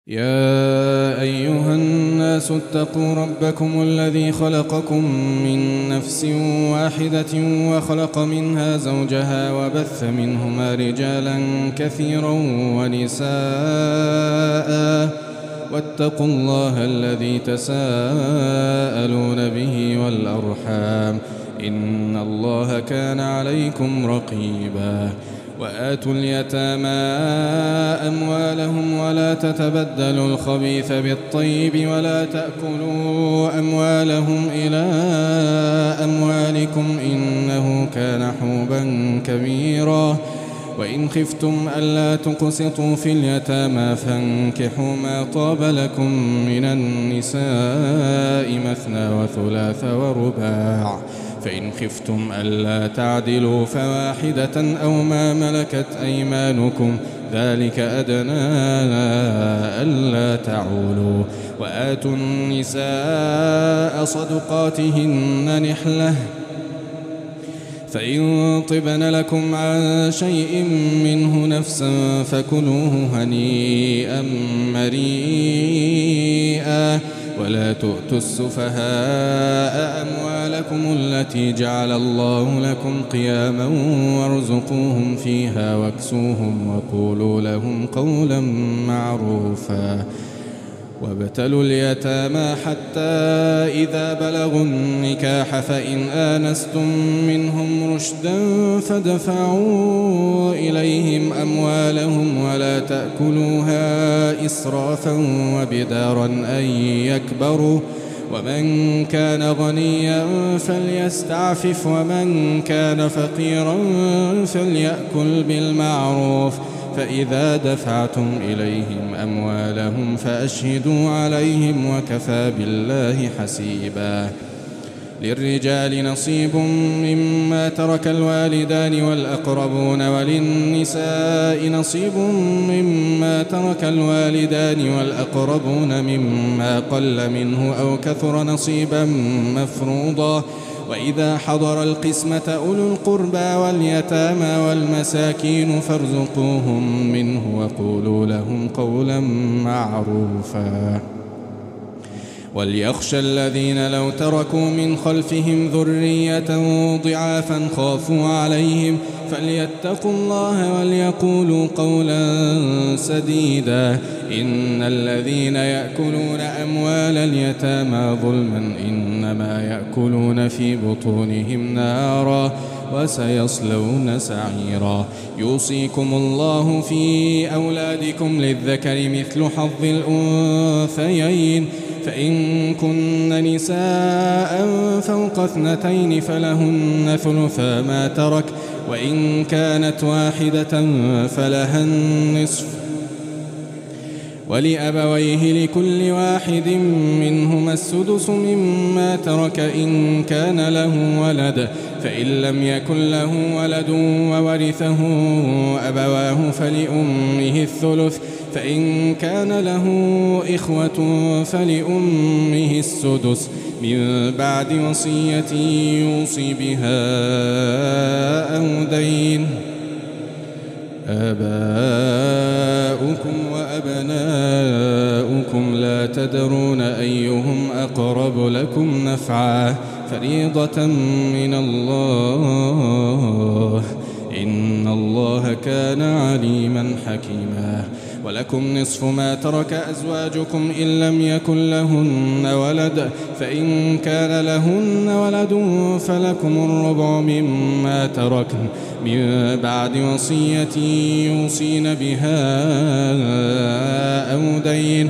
يا أيها الناس اتقوا ربكم الذي خلقكم من نفس واحدة وخلق منها زوجها وبث منهما رجالا كثيرا ونساء واتقوا الله الذي تساءلون به والأرحام إن الله كان عليكم رقيبا وآتوا اليتامى أموالهم ولا تتبدلوا الخبيث بالطيب ولا تأكلوا أموالهم إلى أموالكم إنه كان حوبا كبيرا وإن خفتم ألا تقسطوا في اليتامى فانكحوا ما طاب لكم من النساء مثنى وثلاث ورباع فإن خفتم ألا تعدلوا فواحدة أو ما ملكت أيمانكم ذلك أدنى ألا تعولوا وآتوا النساء صدقاتهن نحلة فإن طبن لكم عن شيء منه نفسا فكلوه هنيئا مريئا ولا تؤتوا السفهاء أموالكم التي جعل الله لكم قياما وارزقوهم فيها واكسوهم وقولوا لهم قولا معروفا وابتلوا اليتامى حتى إذا بلغوا النكاح فإن آنستم منهم رشدا فادفعوا إليهم أموالهم ولا تأكلوها إسرافا وبدارا أن يكبروا ومن كان غنيا فليستعفف ومن كان فقيرا فليأكل بالمعروف فإذا دفعتم إليهم أموالهم فأشهدوا عليهم وكفى بالله حسيبا للرجال نصيب مما ترك الوالدان والأقربون وللنساء نصيب مما ترك الوالدان والأقربون مما قل منه أو كثر نصيبا مفروضا وإذا حضر القسمة أولو القربى واليتامى والمساكين فارزقوهم منه وقولوا لهم قولا معروفا وليخشى الذين لو تركوا من خلفهم ذرية ضعافا خافوا عليهم فليتقوا الله وليقولوا قولا سديدا إن الذين يأكلون أموال اليتامى ظلما إنما يأكلون في بطونهم نارا وسيصلون سعيرا يوصيكم الله في أولادكم للذكر مثل حظ الأنثيين فإن كن نساء فوق 2 فلهن ثلثا ما ترك وإن كانت واحدة فلها النصف ولأبويه لكل واحد منهما السدس مما ترك إن كان له ولد فإن لم يكن له ولد وورثه أبواه فلأمه الثلث فإن كان له إخوة فلأمه السدس من بعد وصية يوصي بها أو دين آباؤكم وأبناؤكم لا تدرون أيهم أقرب لكم نفعا فريضة من الله إن الله كان عليما حكيما ولكم نصف ما ترك أزواجكم إن لم يكن لهن ولد فإن كان لهن ولد فلكم الربع مما تركن من بعد وصية يوصين بها أو دين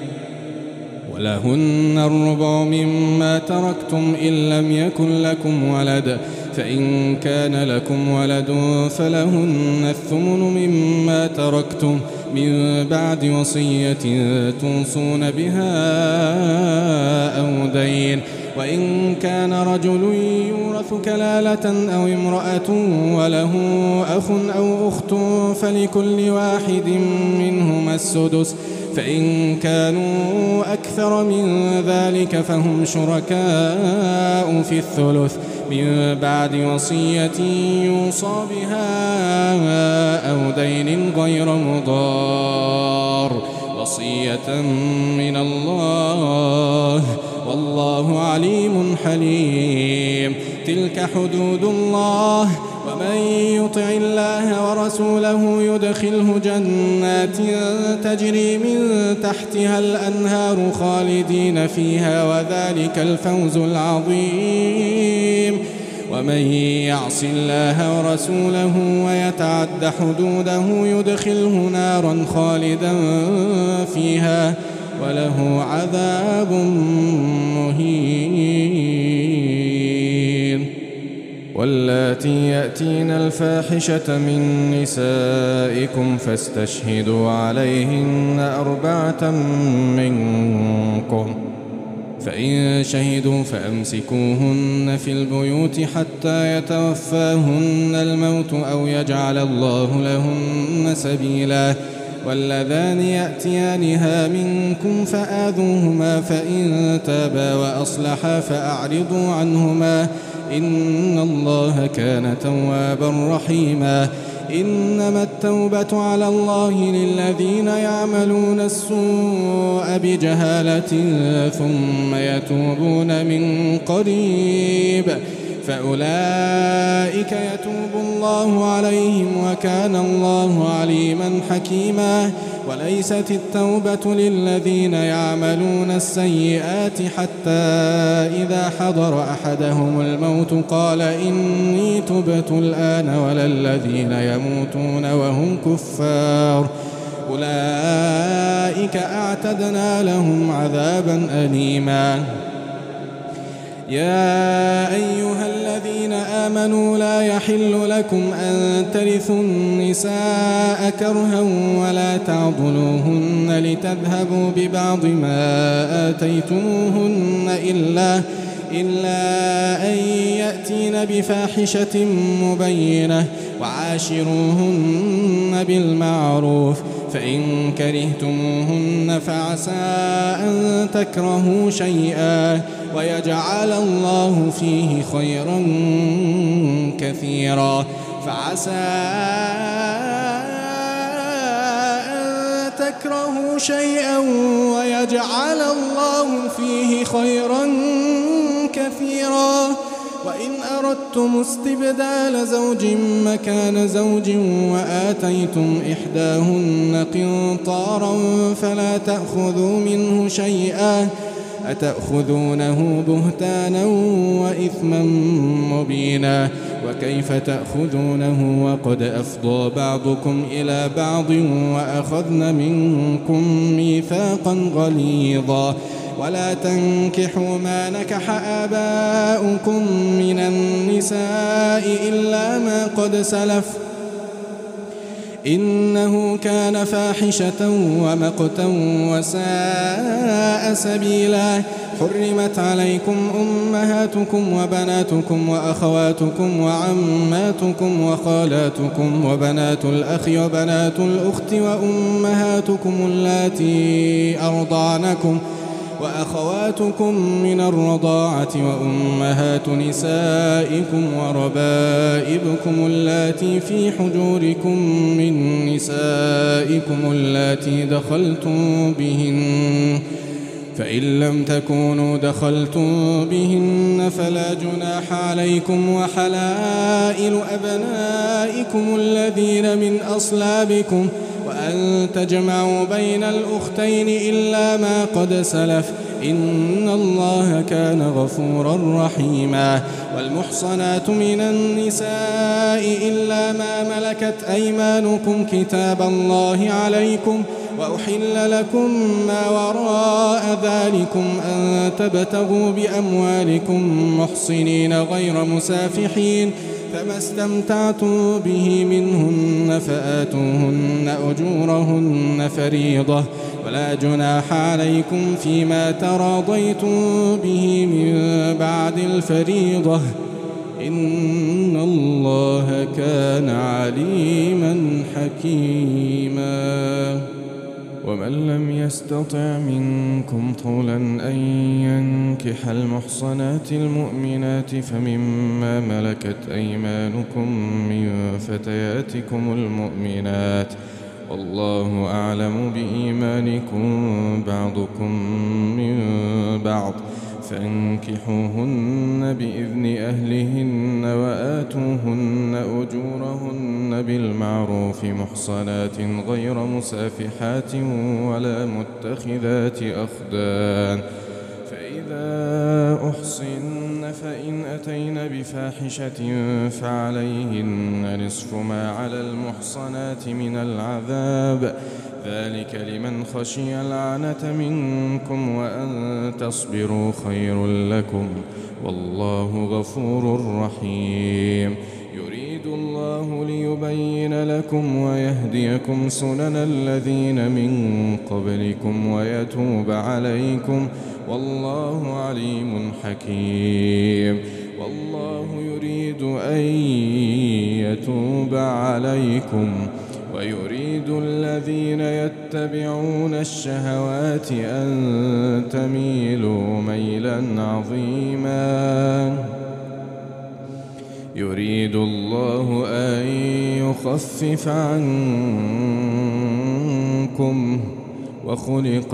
ولهن الربع مما تركتم إن لم يكن لكم ولد فإن كان لكم ولد فلهن الثمن مما تركتم من بعد وصية توصون بها أو دين وإن كان رجل يورث كلالة أو امرأة وله أخ أو أخت فلكل واحد منهما السدس فإن كانوا أكثر من ذلك فهم شركاء في الثلث من بعد وصية يوصى بها أو دين غير مضار وصية من الله، والله عليم حليم. تلك حدود الله، ومن يطع الله ورسوله يدخله جنات تجري من تحتها الأنهار خالدين فيها، وذلك الفوز العظيم. ومن يعص الله ورسوله ويتعد حدوده يدخله نارا خالدا فيها، وله عذاب مهين. واللاتي يأتين الفاحشة من نسائكم فاستشهدوا عليهن 4 منكم، فإن شهدوا فأمسكوهن في البيوت حتى يتوفاهن الموت أو يجعل الله لهن سبيلا. واللذان يأتيانها منكم فآذوهما، فإن تابا وأصلحا فأعرضوا عنهما، إن الله كان توابا رحيما. إنما التوبة على الله للذين يعملون السوء بجهالة ثم يتوبون من قريب، فأولئك يتوب الله عليهم، وكان الله عليما حكيما. وليست التوبة للذين يعملون السيئات حتى إذا حضر أحدهم الموت قال إني تبت الآن، ولا الذين يموتون وهم كفار، أولئك أعتدنا لهم عذابا أليما. يا أيها الذين آمنوا لا يحل لكم أن ترثوا النساء كرها ولا تعضلوهن لتذهبوا ببعض ما آتيتموهن إلا أن يأتين بفاحشة مبينة، وعاشروهن بالمعروف. فإن كرهتموهن فعسى أن تكرهوا شيئا ويجعل الله فيه خيرا كثيرا. فعسى أن تكرهوا شيئا ويجعل الله فيه خيرا كثيرا. وإن أردتم استبدال زوج مكان زوج وآتيتم إحداهن قنطارا فلا تأخذوا منه شيئا، أتأخذونه بهتانا وإثما مبينا. وكيف تأخذونه وقد أفضى بعضكم إلى بعض وأخذن منكم ميثاقا غليظا. ولا تنكحوا ما نكح آباؤكم من النساء إلا ما قد سلف، إنه كان فاحشة ومقتا وساء سبيلا. حرمت عليكم أمهاتكم وبناتكم وأخواتكم وعماتكم وخالاتكم وبنات الأخ وبنات الأخت وأمهاتكم اللاتي أرضعنكم وأخواتكم من الرضاعة وأمهات نسائكم وربائبكم اللاتي في حجوركم من نسائكم اللاتي دخلتم بهن، فإن لم تكونوا دخلتم بهن فلا جناح عليكم. وحلائل أبنائكم الذين من أصلابكم، وأن تجمعوا بين الأختين إلا ما قد سلف، إن الله كان غفورا رحيما. والمحصنات من النساء إلا ما ملكت أيمانكم كتاب الله عليكم، وأحل لكم ما وراء ذلكم أن تبتغوا بأموالكم محصنين غير مسافحين، فما استمتعتم به منهن فآتوهن أجورهن فريضة، ولا جناح عليكم فيما تراضيتم به من بعد الفريضة، إن الله كان عليما حكيما. ومن لم يستطع منكم طولا أن ينكح المحصنات المؤمنات فمما ملكت أيمانكم من فتياتكم المؤمنات، والله أعلم بإيمانكم بعضكم من بعض، فانكحوهن بإذن أهلهن وآتوهن أجورهن بالمعروف محصنات غير مسافحات ولا متخذات أخدان، فإذا أحصن فإن أتين بفاحشة فعليهن نصف ما على المحصنات من العذاب، ذلك لمن خشي العنة منكم وأن تصبروا خير لكم، والله غفور رحيم. يريد الله ليبين لكم ويهديكم سنن الذين من قبلكم ويتوب عليكم، والله عليم حكيم. والله يريد أن يتوب عليكم ويريد الذين يتبعون الشهوات أن تميلوا ميلا عظيما. يريد الله أن يخفف عنكم وخلق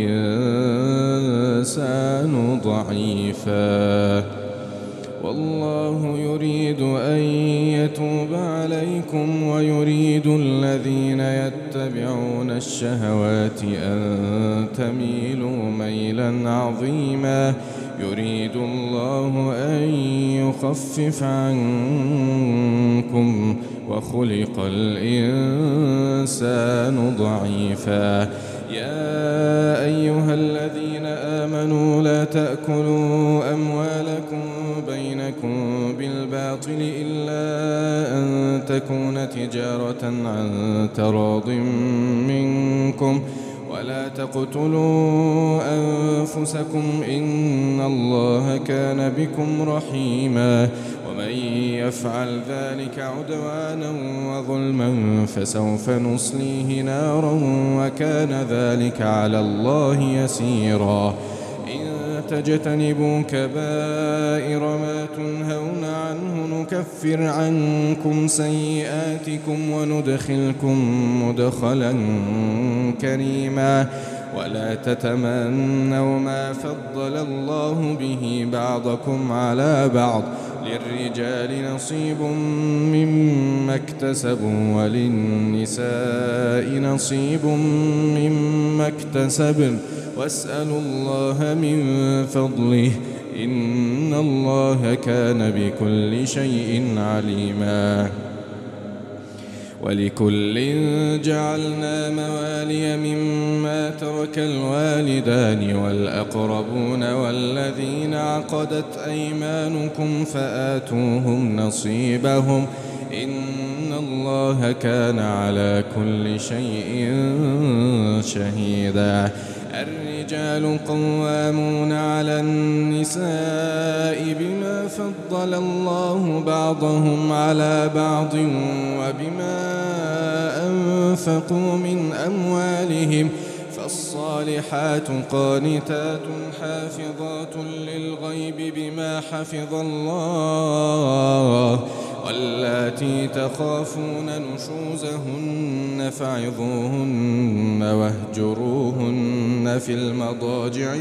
الإنسان ضعيفا، والله يريد أن يتوب عليكم ويريد الذين يتبعون الشهوات أن تميلوا ميلا عظيما. يريد الله أن يخفف عنكم وخلق الإنسان ضعيفا. يا أيها الذين آمنوا لا تأكلوا أموالكم بينكم بالباطل إلا أن تكون تجارة عن تراض منكم، ولا تقتلوا أنفسكم إن الله كان بكم رحيما، ومن يفعل ذلك عدوانا وظلما فسوف نصليه نارا وكان ذلك على الله يسيرا. إن تجتنبوا كبائر ما تنهون عنه نكفر عنكم سيئاتكم وندخلكم مدخلا كريما. ولا تتمنوا ما فضل الله به بعضكم على بعض، للرجال نصيب مما اكتسبوا وللنساء نصيب مما اكتسبن، واسألوا الله من فضله إن الله كان بكل شيء عليما. ولكل جعلنا موالي مما ترك الوالدان والأقربون والذين عقدت أيمانكم فآتوهم نصيبهم إن الله كان على كل شيء شهيدا. الرجال قوامون على النساء بما فضل الله بعضهم على بعض وبما أنفقوا من أموالهم، فالصالحات قانتات حافظات للغيب بما حفظ الله، واللاتي تخافون نشوزهن فعظوهن واهجروهن في المضاجع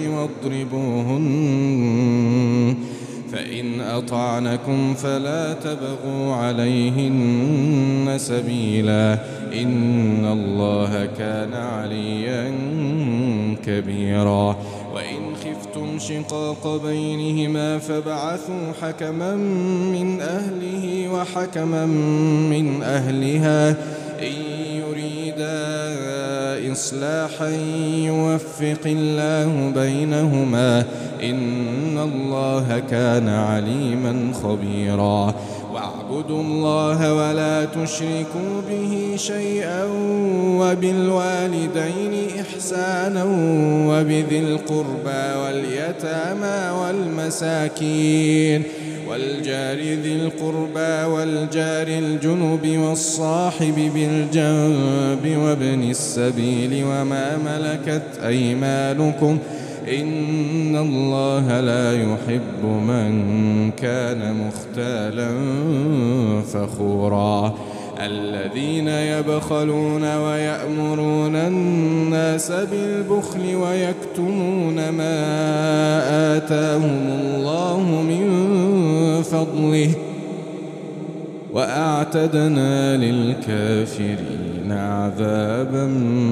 واضربوهن، فإن أطعنكم فلا تبغوا عليهن سبيلا إن الله كان عليا كبيرا. وإن خفتم شقاق بينهما فابعثوا حكما من أهله وحكما من أهلها إن يريدا إصلاحا يوفق الله بينهما إن الله كان عليما خبيرا. واعبدوا الله ولا تشركوا به شيئا وبالوالدين إحسانا وبذي القربى واليتامى والمساكين والجار ذي القربى والجار الجنب والصاحب بالجنب وابن السبيل وما ملكت أيمانكم إن الله لا يحب من كان مختالا فخورا. الذين يبخلون ويأمرون الناس بالبخل ويكتمون ما آتاهم الله من فضله وأعتدنا للكافرين عذابا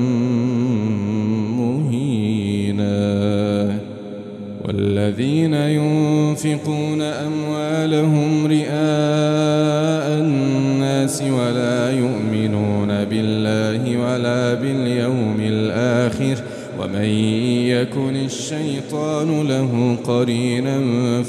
مهينا. والذين ينفقون أموالهم رئاء الناس ولا يؤمنون بالله ولا باليوم الآخر ومن يكن الشيطان له قرينا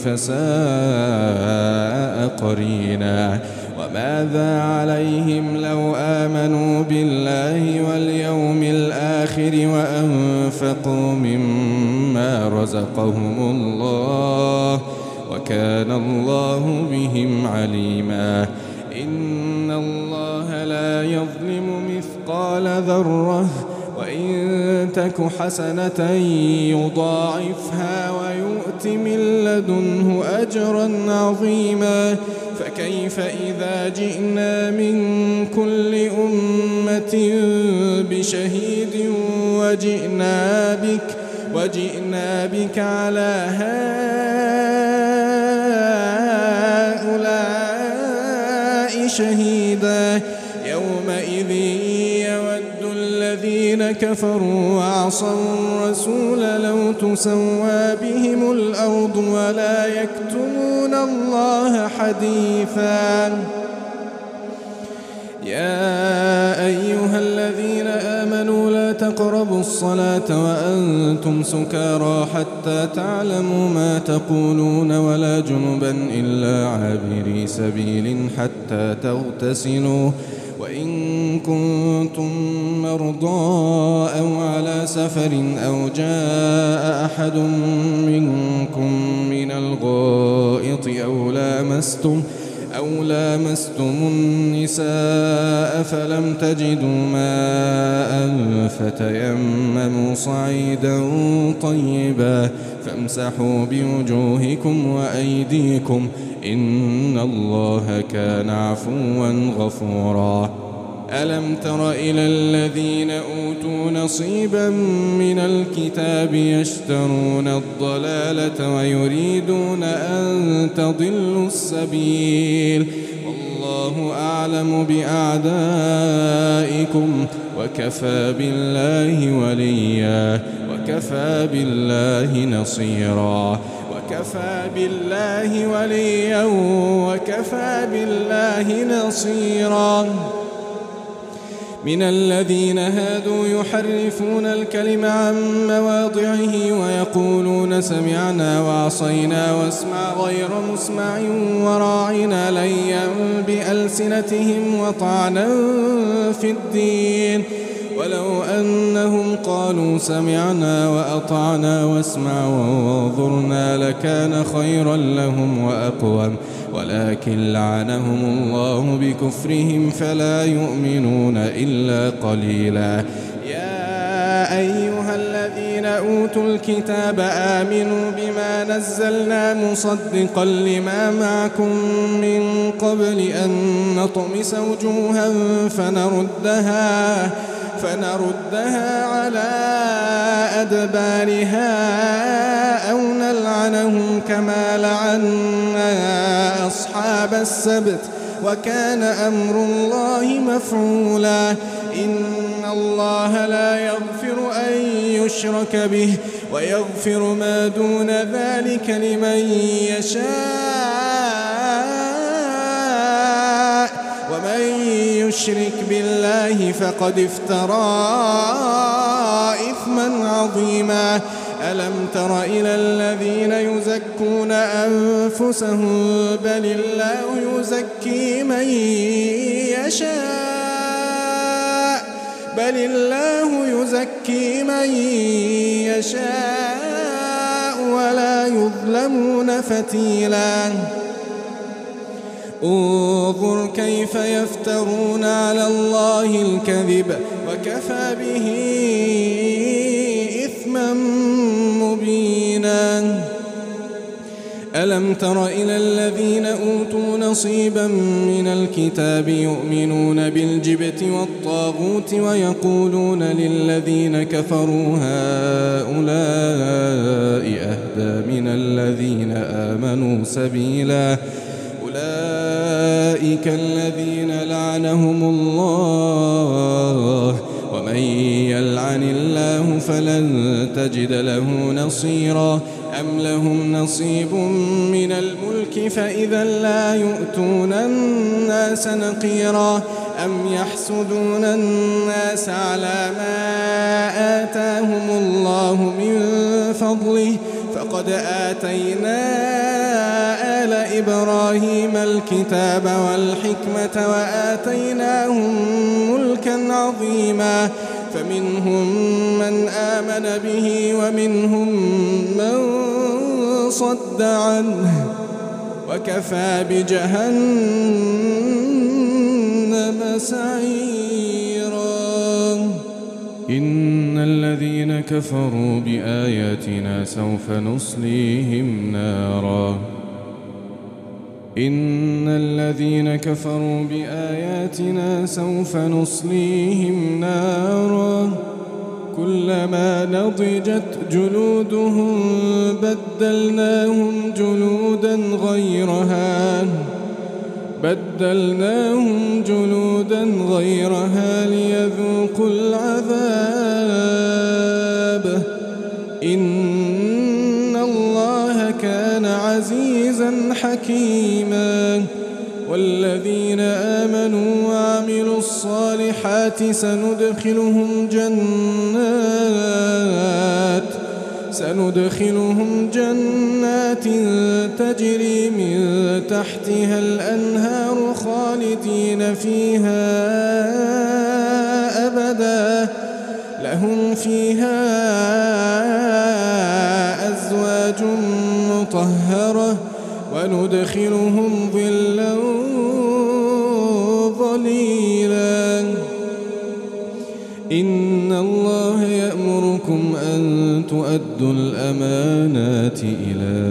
فساء قرينا. وماذا عليهم لو آمنوا بالله واليوم الآخر وأنفقوا مما رزقهم الله وكان الله بهم عليما. إن الله لا يظلم مثقال ذرة وإن تك حسنة يضاعفها ويؤت من لدنه أجرا عظيما. فكيف إذا جئنا من كل أمة بشهيد وجئنا بك على هؤلاء شهيدا. يومئذ يود الذين كفروا وعصوا الرسول لو تسوى بهم الأرض ولا يكتمون الله حديثا. يا أيها الذين آمنوا لا تقربوا الصلاة وأنتم سكارى حتى تعلموا ما تقولون ولا جنبا إلا عابري سبيل حتى تغتسلوا وإن كنتم مرضى أو على سفر أو جاء أحد منكم من الغائط أو لامستم النساء فلم تجدوا ماء فتيمموا صعيدا طيبا فامسحوا بوجوهكم وأيديكم إن الله كان عفوا غفورا. ألم تر إلى الذين أوتوا نصيبا من الكتاب يشترون الضلالة ويريدون أن تضلوا السبيل والله أعلم بأعدائكم وكفى بالله وليا وكفى بالله نصيرا. وكفى بالله وليا وكفى بالله نصيرا. من الذين هادوا يحرفون الكلم عن مواضعه ويقولون سمعنا وعصينا واسمع غير مسمع وراعنا ليا بألسنتهم وطعنا في الدين ولو أنهم قالوا سمعنا وأطعنا واسمع وانظرنا لكان خيرا لهم وأقوم ولكن لعنهم الله بكفرهم فلا يؤمنون إلا قليلا. يا أيها الذين أوتوا الكتاب آمنوا بما نزلنا مصدقا لما معكم من قبل أن نطمس وجوها فنردها على أدبارها أو نلعنهم كما لعنا أصحاب السبت وكان أمر الله مفعولا. إن الله لا يغفر أن يشرك به ويغفر ما دون ذلك لمن يشاء ومن يشرك بالله فقد افترى إثما عظيما. ألم تر إلى الذين يزكون أنفسهم بل الله يزكي من يشاء ولا يظلمون فتيلا. انظر كيف يفترون على الله الكذب وكفى به إثما مبينا. ألم تر إلى الذين أوتوا نصيبا من الكتاب يؤمنون بالجبت والطاغوت ويقولون للذين كفروا هؤلاء أهدى من الذين آمنوا سبيلا أولئك الذين لعنهم الله ومن يلعن الله فلن تجد له نصيرا أم لهم نصيب من الملك فإذا لا يؤتون الناس نقيرا أم يحسدون الناس على ما آتاهم الله من فضله فقد آتينا آل إبراهيم الكتاب والحكمة وآتيناهم ملكا عظيما فمنهم من آمن به ومنهم من صد عنه وكفى بجهنم سعيرا إن الذين كفروا بآياتنا سوف نصليهم نارا إن الذين كفروا بآياتنا سوف نصليهم نارا كلما نضجت جلودهم بدلناهم جلودا غيرها ليذوقوا العذاب إن الله كان عزيزا حكيما والذين آمنوا وعملوا الصالحات سندخلهم جنات تجري من تحتها الأنهار خالدين فيها أبدا لهم فيها أزواج مطهرة وندخلهم ظلا ظليلا إن الله يأمركم أن تؤدوا الأمانات إلى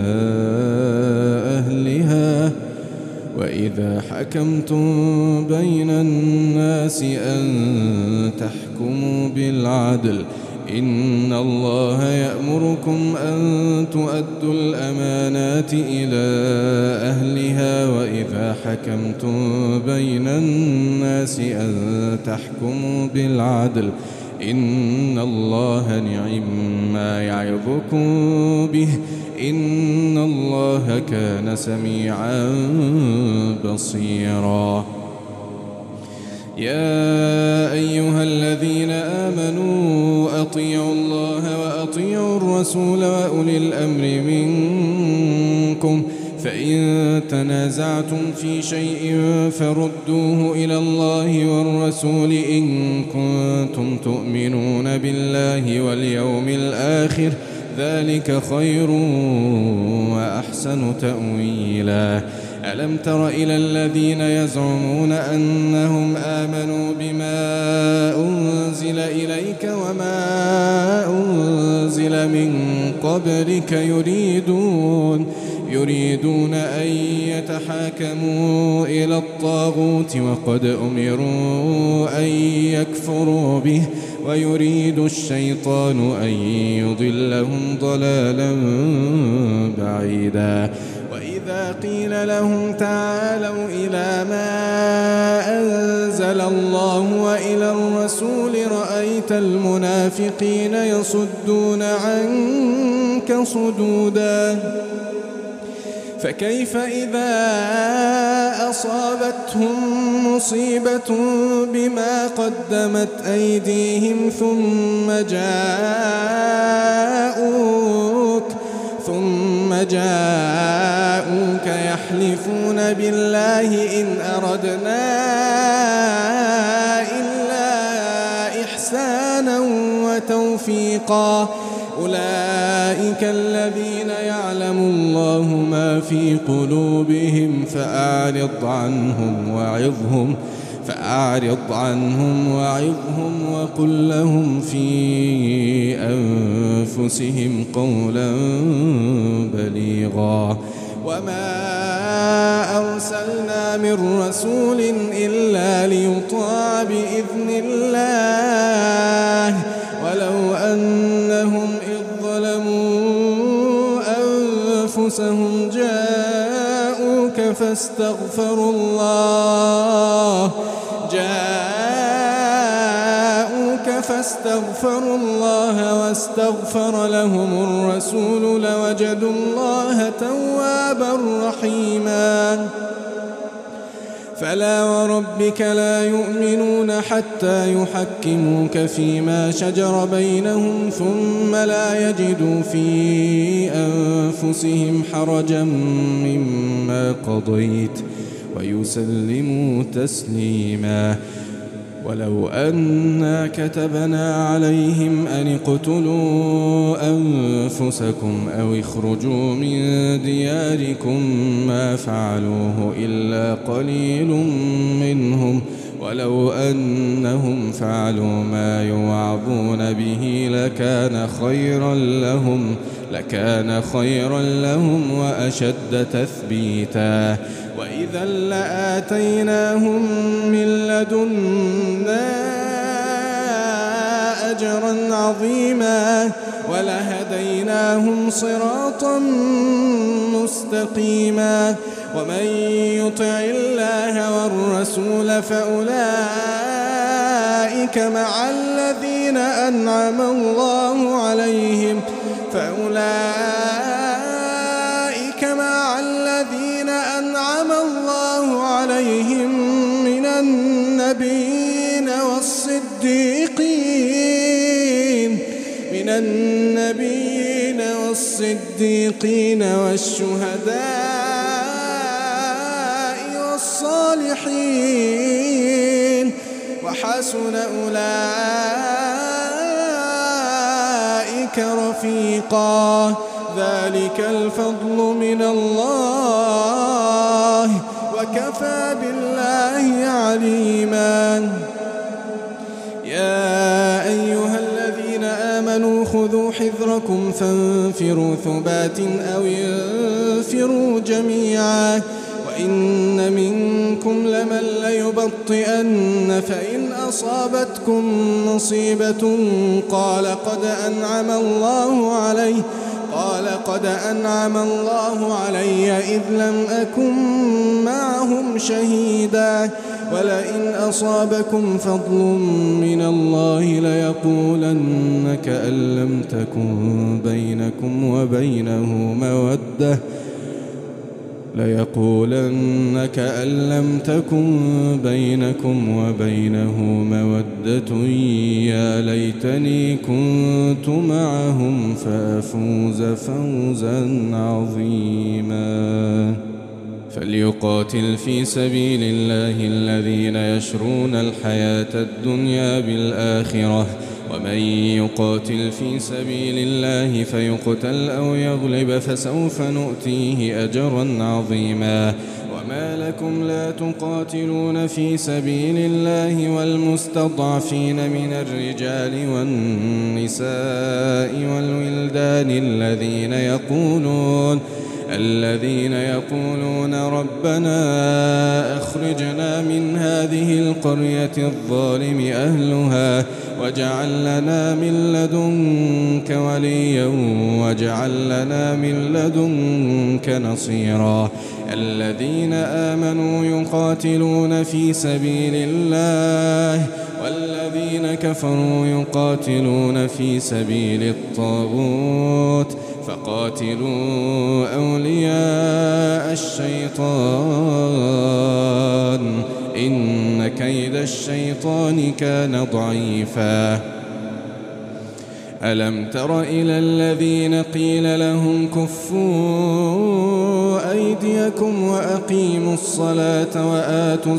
أهلها وإذا حكمتم بين الناس أن تحكموا بالعدل إن الله يأمركم أن تؤدوا الأمانات إلى أهلها وإذا حكمتم بين الناس أن تحكموا بالعدل إن الله نعم يعظكم به إن الله كان سميعا بصيرا يا أيها الذين آمنوا أطيعوا الله وأطيعوا الرسول وأولي الأمر منكم فإن تنازعتم في شيء فردوه إلى الله والرسول إن كنتم تؤمنون بالله واليوم الآخر ذلك خير وأحسن تأويلا ألم تر إلى الذين يزعمون أنهم آمنوا بما أنزل إليك وما أنزل من قبلك يريدون أن يتحاكموا إلى الطاغوت وقد أمروا أن يكفروا به ويريد الشيطان أن يضلهم ضلالا بعيدا وإذا قيل لهم تعالوا إلى ما أنزل الله وإلى الرسول رأيت المنافقين يصدون عنك صدودا فكيف إذا أصابتهم مصيبة بما قدمت أيديهم ثم جاءوك يحلفون بالله إن أردنا إلا إحسانا وتوفيقا أولئك الذين يعلم الله ما في قلوبهم فأعرض عنهم وعظهم وقل لهم في أنفسهم قولا بليغا وما أرسلنا من رسول إلا ليطاع بإذن الله ولو أنهم إذ ظلموا أنفسهم جاءوك فاستغفروا الله واستغفر لهم الرسول لوجدوا الله توابا رحيما فلا وربك لا يؤمنون حتى يحكموك فيما شجر بينهم ثم لا يجدوا في أنفسهم حرجا مما قضيت ويسلموا تسليما ولو أنا كتبنا عليهم أن اقتلوا أنفسكم أو اخرجوا من دياركم ما فعلوه إلا قليل منهم ولو أنهم فعلوا ما يوعظون به لكان خيرا لهم وأشد تثبيتا وإذا لآتيناهم من لدنا أجرا عظيما ولهديناهم صراطا مستقيما ومن يطع الله والرسول فأولئك مع الذين أنعم الله عليهم من النبيين والصديقين والشهداء والصالحين وحسن أولئك رفيقا ذلك الفضل من الله وكفى بالله عليما يا أيها الذين آمنوا خذوا حذركم فانفروا ثبات أو انفروا جميعا وإن منكم لمن ليبطئن فإن أصابتكم مصيبة قال قد أنعم الله علي إذ لم أكن معهم شهيدا ولئن أصابكم فضل من الله ليقولن كأن لم تكن بينكم وبينه مودة يا ليتني كنت معهم فأفوز فوزا عظيما فليقاتل في سبيل الله الذين يشرون الحياة الدنيا بالآخرة ومن يقاتل في سبيل الله فيقتل أو يغلب فسوف نؤتيه أجرا عظيما وما لكم لا تقاتلون في سبيل الله والمستضعفين من الرجال والنساء والولدان الذين يقولون ربنا أخرجنا من هذه القرية الظالم أهلها واجعل لنا من لدنك وليا واجعل لنا من لدنك نصيرا الذين آمنوا يقاتلون في سبيل الله والذين كفروا يقاتلون في سبيل الطاغوت فقاتلوا أولياء الشيطان إن كيد الشيطان كان ضعيفا ألم تر إلى الذين قيل لهم كفوا أيديكم وأقيموا الصلاة وآتوا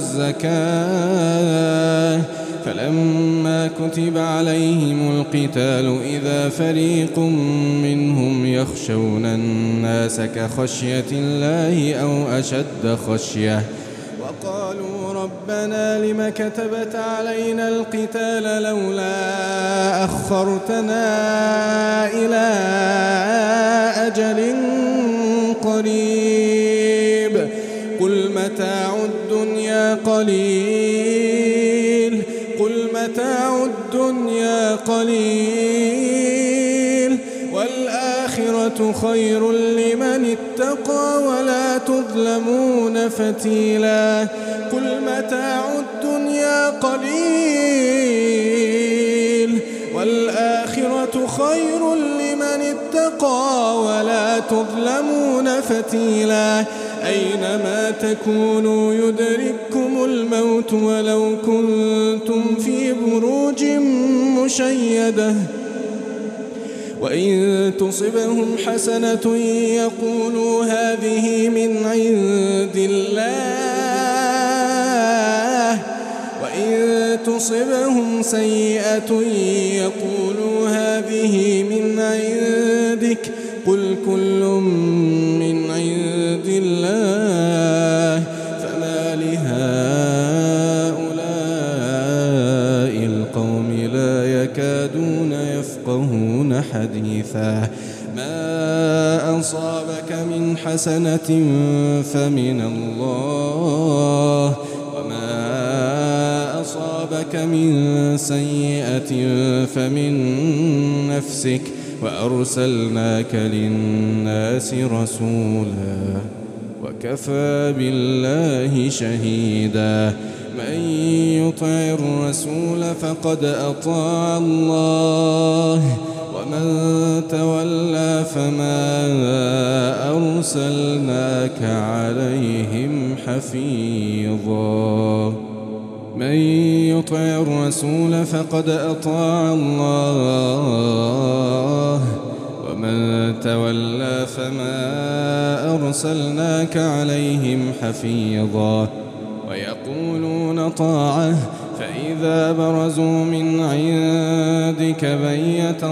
الزكاة فلما كتب عليهم القتال إذا فريق منهم يخشون الناس كخشية الله أو أشد خشية وقالوا ربنا لم كتبت علينا القتال لولا أخرتنا إلى أجل قريب قليل قل متاع الدنيا قليل والآخرة خير لمن اتقى ولا تظلمون فتيلا قل متاع الدنيا قليل والآخرة خير لمن اتقى ولا تظلمون فتيلا أينما تكونوا يدرككم الموت ولو كنتم في بروج مشيدة وإن تصبهم حسنة يقولوا هذه من عند الله وإن تصبهم سيئة يقولوا هذه من عندك قل كل من عند الله فما لهؤلاء القوم لا يكادون يفقهون حديثا ما أصابك من حسنة فمن الله وما أصابك من سيئة فمن نفسك وأرسلناك للناس رسولا وكفى بالله شهيدا من يطع الرسول فقد أطاع الله ومن تولى فما أرسلناك عليهم حفيظا من يطع الرسول فقد أطاع الله ومن تولى فما أرسلناك عليهم حفيظا ويقولون طاعة فإذا برزوا من عندك بيت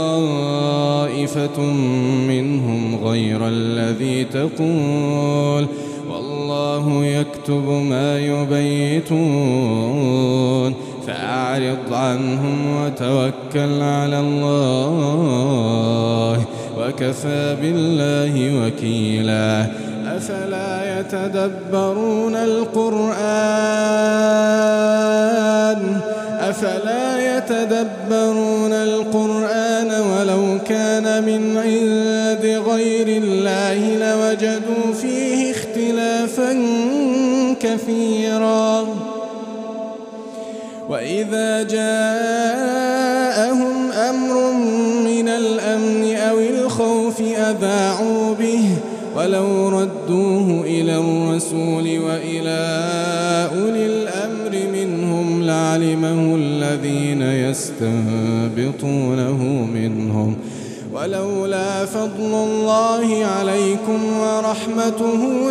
طائفة منهم غير الذي تقول والله يكتب ما يبيتون فأعرض عنهم وتوكل على الله وكفى بالله وكيلا أفلا يتدبرون القرآن ولو كان من عند غير الله لوجدوا فيه اختلافا كثيرا وإذا جاءهم أمر من الأمن أو الخوف أذاعوا به ولو ردوه إلى الرسول وإلى أولي الأمر منهم لعلمه الذين يستنبطونه منهم ولولا فضل الله عليكم ورحمته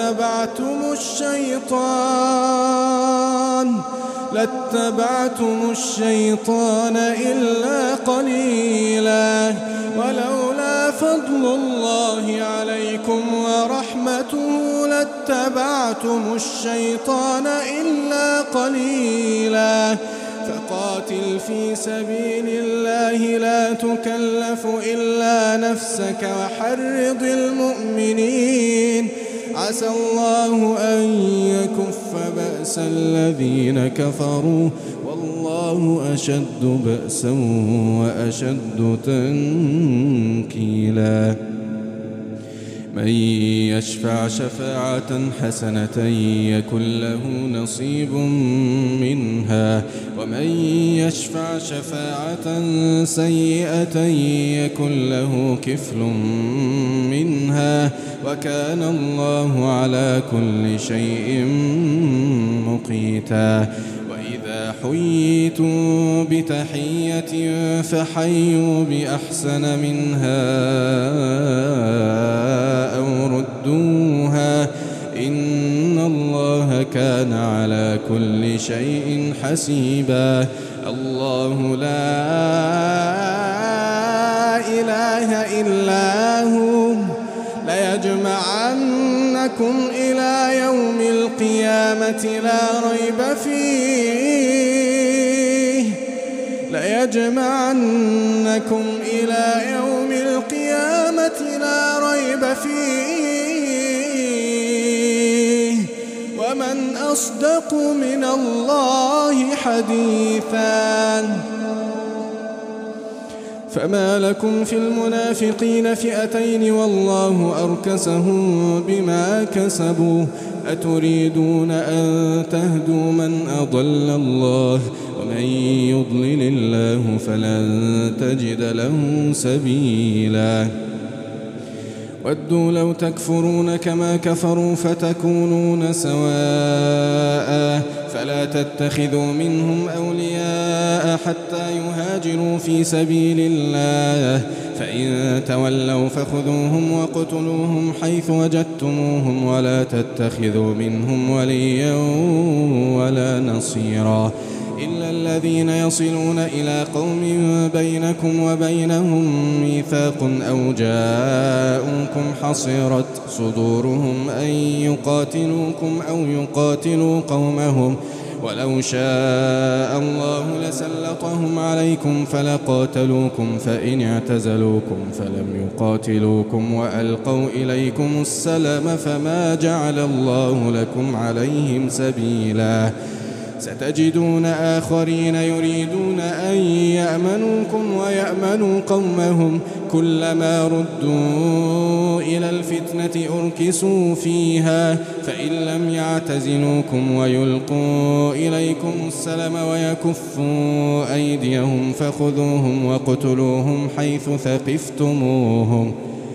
لاتبعتم الشيطان إلا قليلا ولولا فضل الله عليكم ورحمته لاتبعتم الشيطان إلا قليلا فقاتل في سبيل الله لا تكلف إلا نفسك وحرض المؤمنين عسى الله أن يكف بأس الذين كفروا والله أشد بأسا وأشد تنكيلا من يشفع شفاعة حسنة يكن له نصيب منها ومن يشفع شفاعة سيئة يكن له كفل منها وكان الله على كل شيء مقيتا وإذا حييتم بتحية فحيوا بأحسن منها أو ردوها إن الله كان على كل شيء حسيبا الله لا إله إلا هو ليجمعنكم إلى يوم القيامة لا ريب فيه ليجمعنكم إلى يوم القيامة لا ريب فيه ومن أصدق من الله حديثا فما لكم في المنافقين فئتين والله أركسهم بما كسبوا أتريدون أن تهدوا من أضل الله ومن يضلل الله فلن تجد له سبيلا ودوا لو تكفرون كما كفروا فتكونون سواء فلا تتخذوا منهم أولياء حتى يهاجروا في سبيل الله فإن تولوا فخذوهم وقتلوهم حيث وجدتموهم ولا تتخذوا منهم وليا ولا نصيرا إلا الذين يصلون إلى قوم بينكم وبينهم ميثاق أو جاءوكم حصرت صدورهم أن يقاتلوكم أو يقاتلوا قومهم ولو شاء الله لسلطهم عليكم فلقاتلوكم فإن اعتزلوكم فلم يقاتلوكم وألقوا إليكم السلم فما جعل الله لكم عليهم سبيلا ستجدون آخرين يريدون أن يأمنوكم ويأمنوا قومهم كلما ردوا إلى الفتنة أركسوا فيها فإن لم يعتزلوكم ويلقوا إليكم السلم ويكفوا أيديهم فخذوهم وقتلوهم حيث ثقفتموهم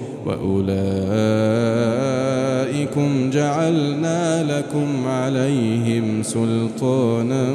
وأولئكم جعلنا لكم عليهم سلطانا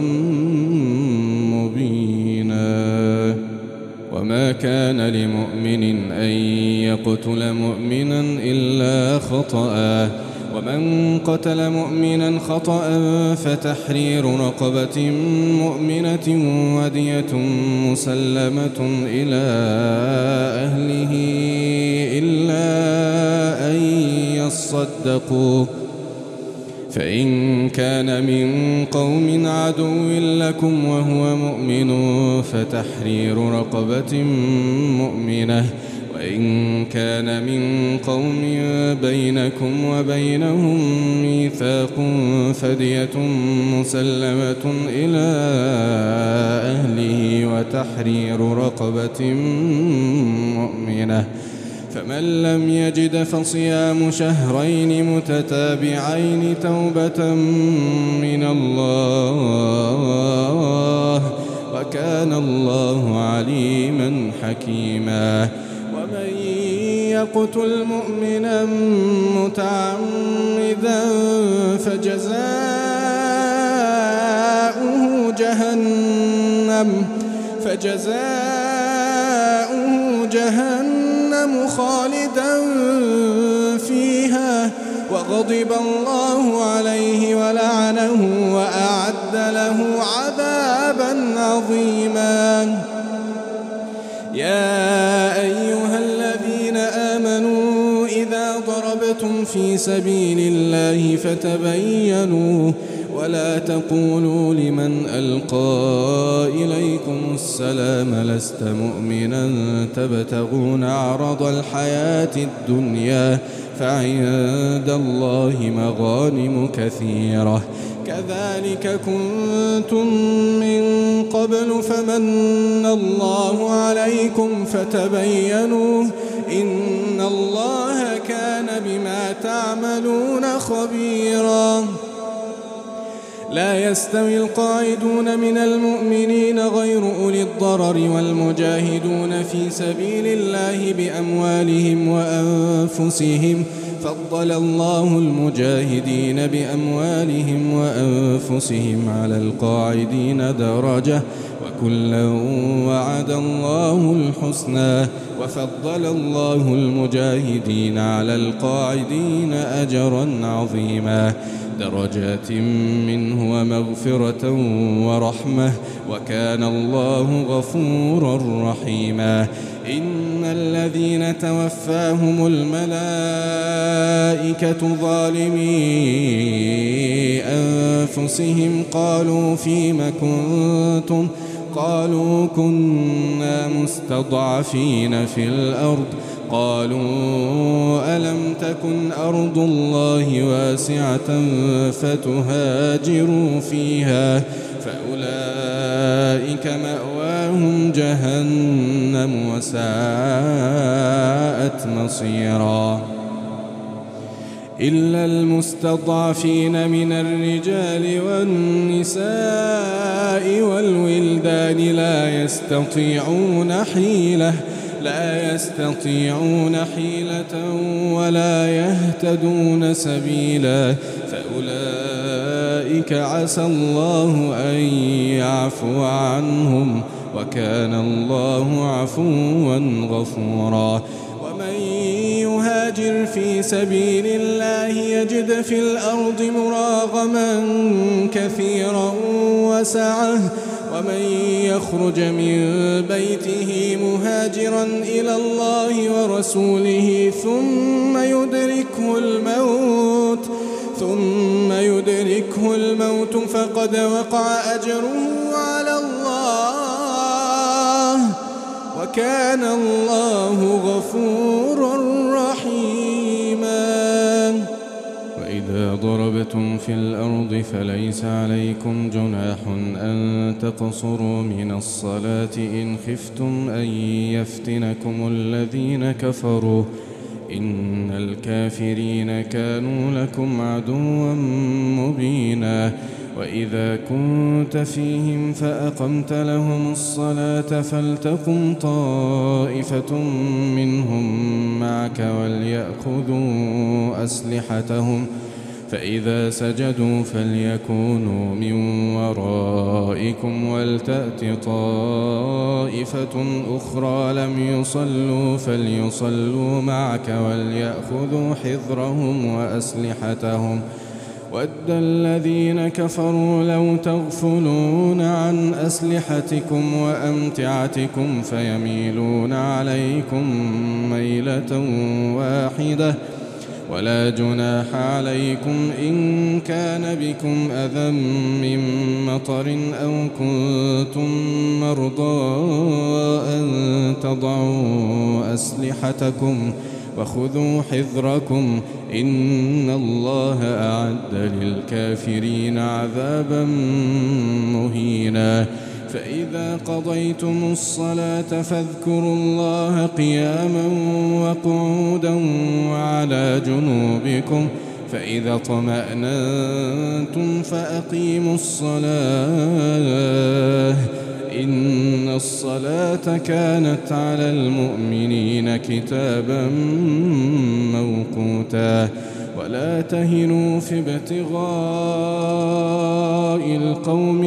مبينا وما كان لمؤمن أن يقتل مؤمنا إلا خطأ ومن قتل مؤمنا خطأ فتحرير رقبة مؤمنة ودية مسلمة إلى أهله إلا أن يصدقوا فإن كان من قوم عدو لكم وهو مؤمن فتحرير رقبة مؤمنة وإن كان من قوم بينكم وبينهم ميثاق فدية مسلمة إلى أهله وتحرير رقبة مؤمنة فمن لم يجد فصيام شهرين متتابعين توبة من الله وكان الله عليما حكيما ومن يقتل مؤمنا متعمدا فجزاؤه جهنم خالدا فيها وغضب الله عليه ولعنه وأعد له عذابا عظيما يا أيها الذين آمنوا إذا ضربتم في سبيل الله فتبينوا ولا تقولوا لمن ألقى إليكم السلام لست مؤمنا تبتغون عرض الحياة الدنيا فعند الله مغانم كثيرة كذلك كنتم من قبل فمن الله عليكم فتبينوا إن الله كان بما تعملون خبيرا لا يستوي القاعدون من المؤمنين غير أولي الضرر والمجاهدون في سبيل الله بأموالهم وأنفسهم فضل الله المجاهدين بأموالهم وأنفسهم على القاعدين درجة وكلا وعد الله الحسنى وفضل الله المجاهدين على القاعدين أجرا عظيما درجات منه ومغفرة ورحمة وكان الله غفورا رحيما إن الذين توفاهم الملائكة ظالمي أنفسهم قالوا فيم كنتم قالوا كنا مستضعفين في الأرض قالوا ألم تكن أرض الله واسعة فتهاجروا فيها فأولئك مأواهم جهنم وساءت مصيرا إلا المستضعفين من الرجال والنساء والولدان لا يستطيعون حيلة ولا يهتدون سبيلا فأولئك عسى الله أن يعفو عنهم وكان الله عفوا غفورا ومن يهاجر في سبيل الله يجد في الأرض مراغما كثيرا وسعة ومن يخرج من بيته مهاجرا إلى الله ورسوله ثم يدركه الموت فقد وقع أجره على الله وكان الله غفورا رحيما وإذا ضربتم في الأرض فليس عليكم جناح أن تقصروا من الصلاة إن خفتم أن يفتنكم الذين كفروا إن الكافرين كانوا لكم عدوا مبينا وإذا كنت فيهم فأقمت لهم الصلاة فلتقم طائفة منهم معك وليأخذوا أسلحتهم فإذا سجدوا فليكونوا من ورائكم ولتأت طائفة أخرى لم يصلوا فليصلوا معك وليأخذوا حذرهم وأسلحتهم ود الذين كفروا لو تغفلون عن أسلحتكم وأمتعتكم فيميلون عليكم ميلة واحدة ولا جناح عليكم إن كان بكم أذى من مطر أو كنتم مرضى أن تضعوا أسلحتكم وخذوا حذركم إن الله أعد للكافرين عذابا مهينا فإذا قضيتم الصلاة فاذكروا الله قياما وقعودا وعلى جنوبكم فإذا اطمأننتم فأقيموا الصلاة إن الصلاة كانت على المؤمنين كتابا موقوتا ولا تهنوا في ابتغاء القوم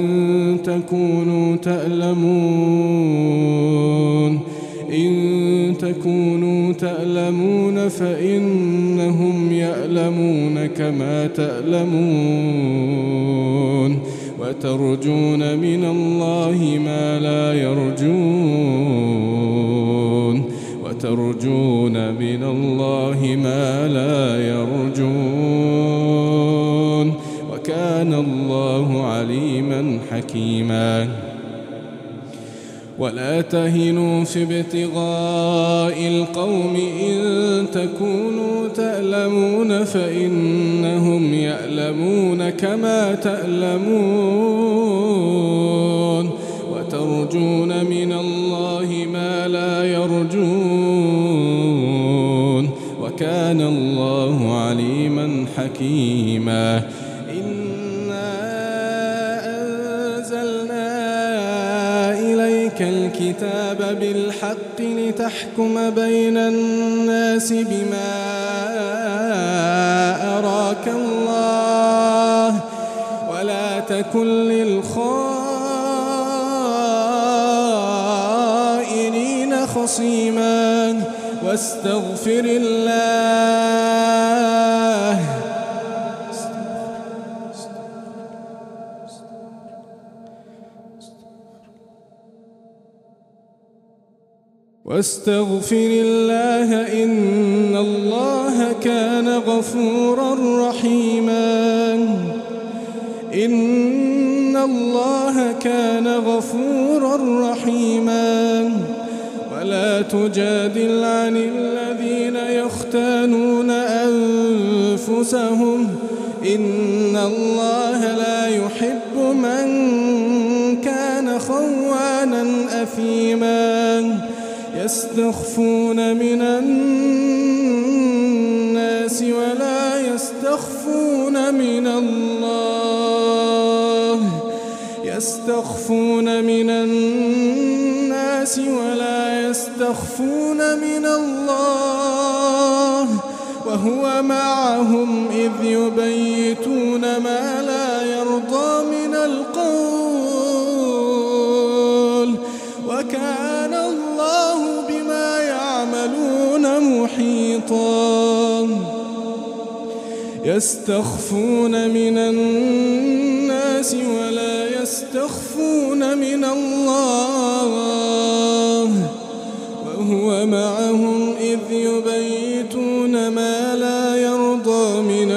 إن تكونوا تألمون فإنهم يألمون كما تألمون وترجون من الله ما لا يرجون وكان الله عليما حكيما ولا تهنوا في ابتغاء القوم إن تكونوا تألمون فإنهم يألمون كما تألمون وترجون من الله ما لا يرجون وكان الله عليما حكيما الكتاب بالحق لتحكم بين الناس بما أراك الله ولا تكن للخائنين خصيما واستغفر الله إن الله كان غفورا رحيما إن الله كان غفورا رحيما ولا تجادل عن الذين يختانون أنفسهم إن الله لا يحب من كان خوانا أثيما يستخفون من الناس ولا يستخفون من الله يستخفون من الناس ولا يستخفون من الله وهو معهم إذ يبيتون ما لا يرضى من القول وكان الله بما يعملون محيطا يستخفون من الناس ولا يستخفون من الله وهو معهم إذ يبيتون ما لا يرضى من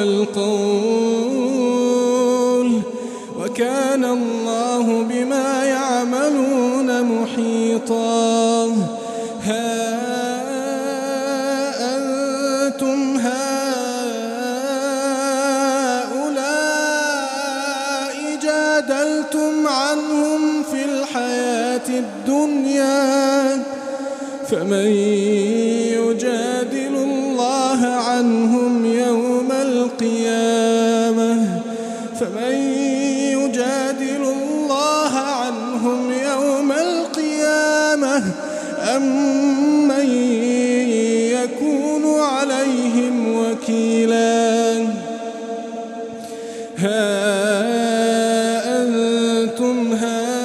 القول وكان الله بما يعملون محيطا ها أنتم هؤلاء جادلتم عنهم في الحياة الدنيا فمن يجادل الله عنهم يوم القيامة أم من يكون عليهم وكيلا ها أنتم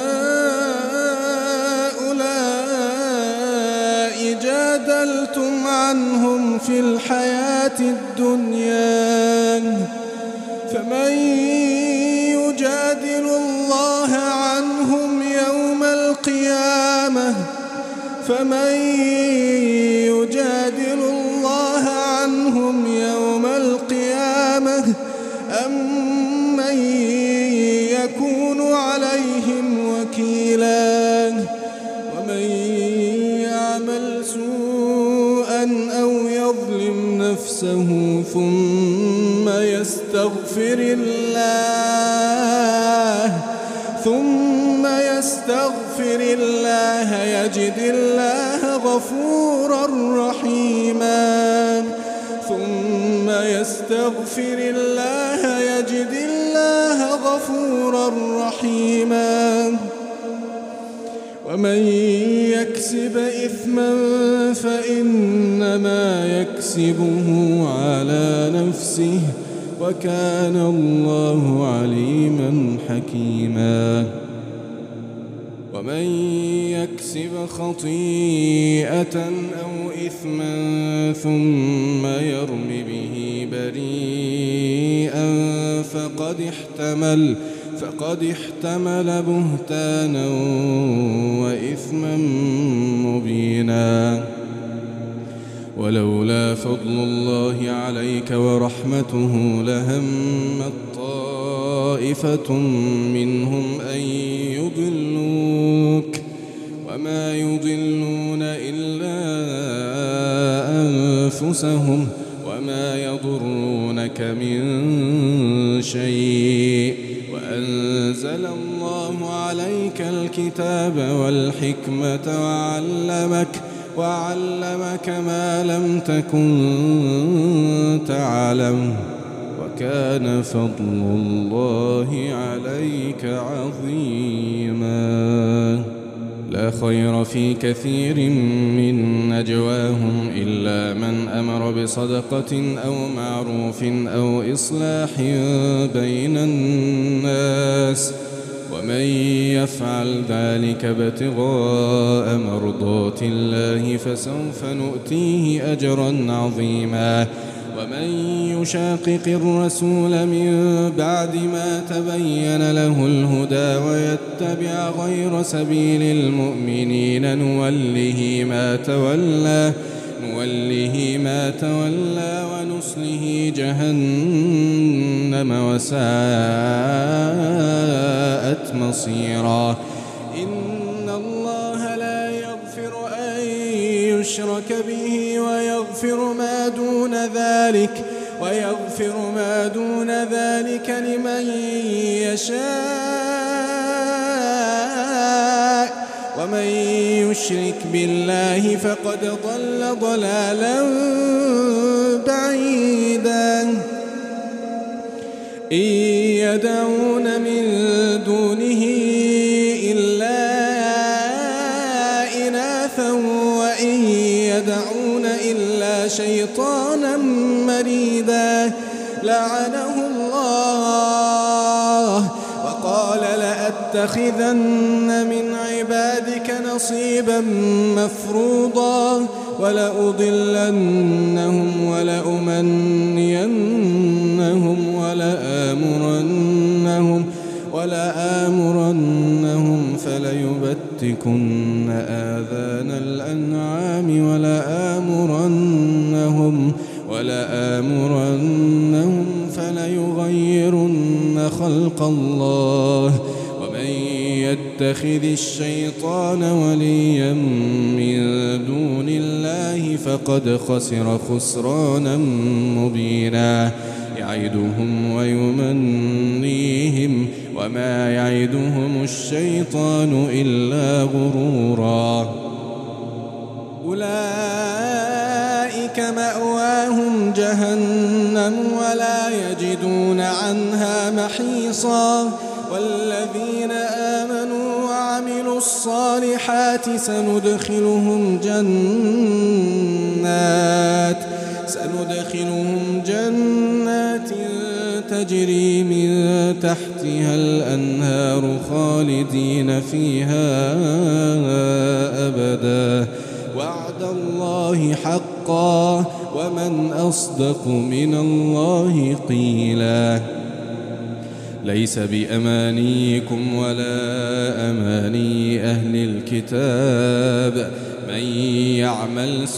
هؤلاء جادلتم عنهم في الحياة الدنيا فمن يجادل الله عنهم يوم القيامة أم من يكون عليهم وكيلا ومن يعمل سوءا أو يظلم نفسه ثم يستغفر الله يجد الله غفورا رحيما ومن يكسب إثما فإنما يكسبه على نفسه وكان الله عليما حكيما ومن يكسب خطيئة أو إثما ثم يرم به بريئا فقد احتمل بهتانا وإثما مبينا ولولا فضل الله عليك ورحمته لهمت طائفة منهم أن يضلوك وما يضلون إلا أنفسهم وما يضرونك من شيء وأنزل الله عليك الكتاب والحكمة وعلمك ما لم تكن تعلم وكان فضل الله عليك عظيما لا خير في كثير من نجواهم إلا من أمر بصدقة أو معروف أو إصلاح بين الناس ومن يفعل ذلك ابتغاء مرضات الله فسوف نؤتيه أجرا عظيما ومن يشاقق الرسول من بعد ما تبين له الهدى ويتبع غير سبيل المؤمنين نوله ما تولى ونصله جهنم وساءت مصيرا. إن الله لا يغفر أن يشرك به ويغفر ما دون ذلك لمن يشاء، ومن يشرك بالله فقد ضل ضلالا بعيدا. إن يدعون من دونه إلا إناثا وإن يدعون إلا شيطانا مريدا لعنه الله وقال لأتخذن من عبادك نصيبا مفروضا ولأضلنهم ولأمنينهم ولآمرنهم فليبتكن آذان الأنعام ولآمرنهم فليغيرن خلق الله. ومن يتخذ الشيطان وليا من دون الله فقد خسر خسرانا مبينا. يعدهم ويمنيهم وما يعدهم الشيطان إلا غرورا. أولئك مأواهم جهنم ولا يجدون عنها محيصا. والذين آمنوا وعملوا الصالحات سندخلهم جنات تجري من تحتها الأنهار خالدين فيها أبدا وعد الله حقا ومن أصدق من الله قيلا. ليس بأمانيكم ولا أماني أهل الكتاب من يعمل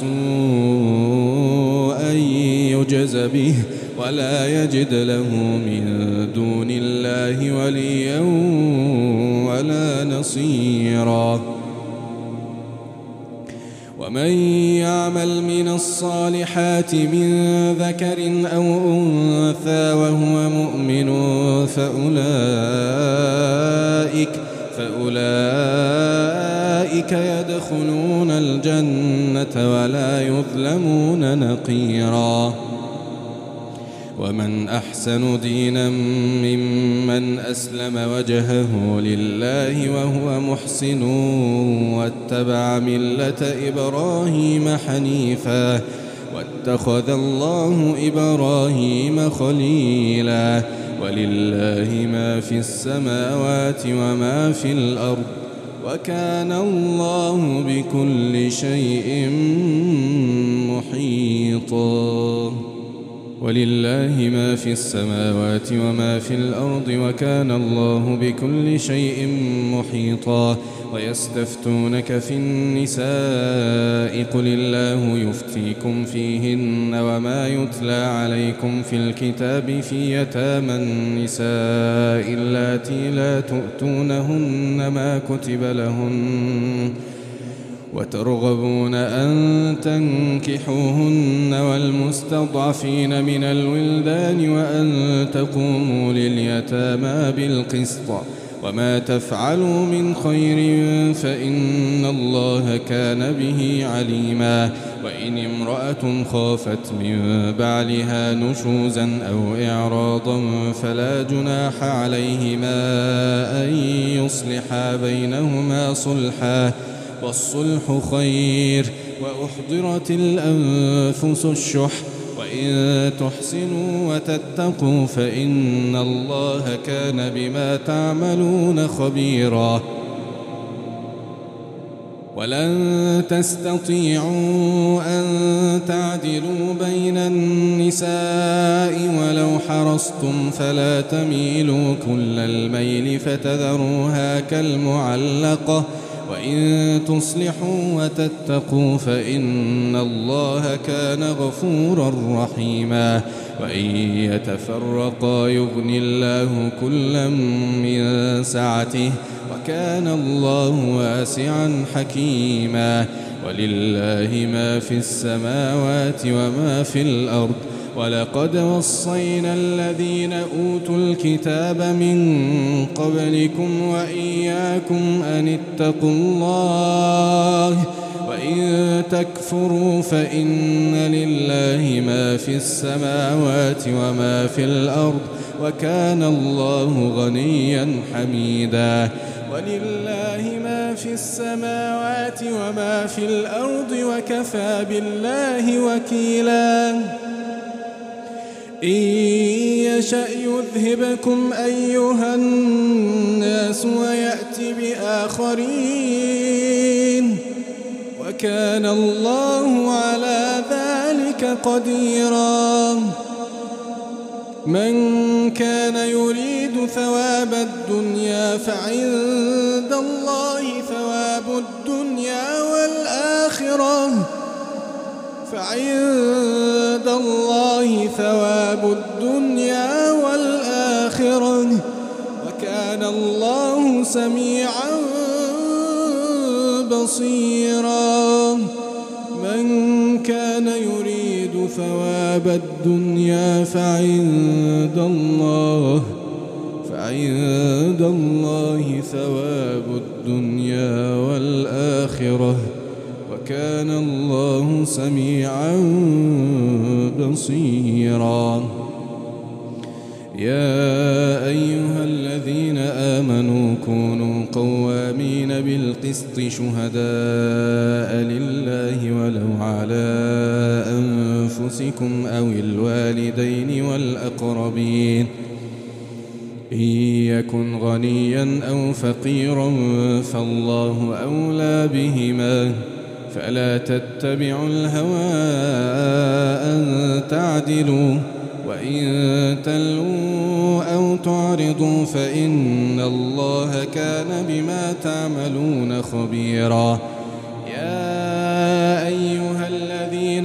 سوءا يجز به ولا يجد له من دون الله وليا ولا نصيرا. ومن يعمل من الصالحات من ذكر أو أنثى وهو مؤمن فأولئك يدخلون الجنة ولا يظلمون نقيرا. ومن أحسن دينا ممن أسلم وجهه لله وهو محسن واتبع ملة إبراهيم حنيفا واتخذ الله إبراهيم خليلا. ولله ما في السماوات وما في الأرض وكان الله بكل شيء محيطا. ولله ما في السماوات وما في الأرض وكان الله بكل شيء محيطا. ويستفتونك في النساء قل الله يفتيكم فيهن وما يتلى عليكم في الكتاب في يتامى النساء اللاتي لا تؤتونهن ما كتب لهن وترغبون أن تنكحوهن والمستضعفين من الولدان وأن تقوموا لليتامى بالقسط وما تفعلوا من خير فإن الله كان به عليما. وإن امرأة خافت من بعلها نشوزا أو إعراضا فلا جناح عليهما أن يصلحا بينهما صلحا والصلح خير. وأحضرت الأنفس الشح وإن تحسنوا وتتقوا فإن الله كان بما تعملون خبيرا. ولن تستطيعوا أن تعدلوا بين النساء ولو حرصتم فلا تميلوا كل الميل فتذروها كالمعلقة وإن تصلحوا وتتقوا فإن الله كان غفورا رحيما وإن يتفرقا يغني الله كلا من سعته وكان الله واسعا حكيما ولله ما في السماوات وما في الأرض ولقد وصينا الذين أوتوا الكتاب من قبلكم وإياكم أن اتقوا الله وإن تكفروا فإن لله ما في السماوات وما في الأرض وكان الله غنيا حميدا ولله ما في السماوات وما في الأرض وكفى بالله وكيلا إن يشأ يذهبكم أيها الناس ويأتي بآخرين وكان الله على ذلك قديرا من كان يريد ثواب الدنيا فعند الله ثواب الدنيا والآخرة وكان الله سميعا بصيرا من كان يريد ثواب الدنيا فعند الله ثواب الدنيا والآخرة وكان الله سميعا بصيرا يا أيها الذين آمنوا كونوا قوامين بالقسط شهداء لله ولو على أنفسكم أو الوالدين والأقربين إن يكن غنيا أو فقيرا فالله أولى بهما فلا تتبعوا الهوى أن تعدلوا وإن تلووا أو تعرضوا فإن الله كان بما تعملون خبيرا يا أيها الذين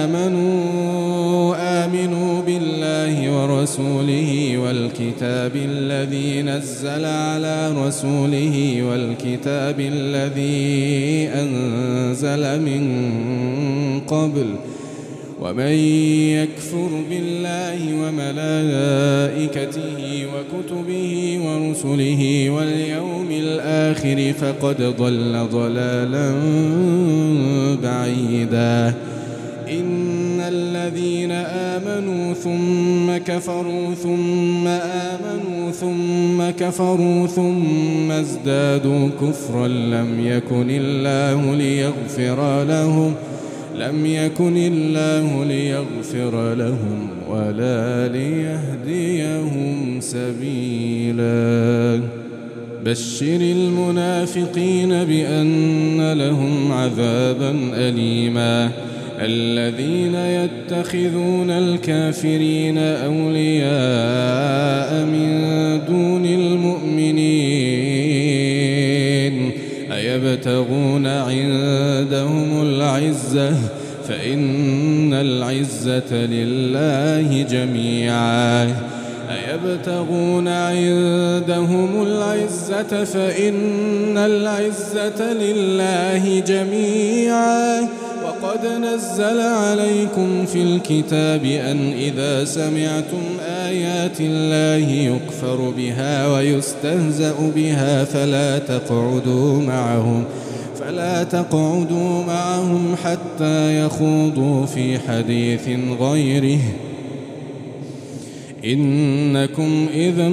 آمنوا بالله ورسوله والكتاب الذي نزل على رسوله والكتاب الذي أنزل من قبل ومن يكفر بالله وملائكته وكتبه ورسله واليوم الآخر فقد ضل ضلالا بعيدا إن الذين آمنوا ثم كفروا ثم آمنوا ثم كفروا ثم ازدادوا كفرا لم يكن الله ليغفر لهم ولا ليهديهم سبيلا بشر المنافقين بأن لهم عذابا أليما الذين يتخذون الكافرين أولياء من دون المؤمنين أيبتغون عندهم العزة فإن العزة لله جميعا أيبتغون عندهم العزة فإن العزة لله جميعا وقد نزل عليكم في الكتاب أن إذا سمعتم آيات الله يكفر بها ويستهزأ بها فلا تقعدوا معهم حتى يخوضوا في حديث غيره إنكم إذا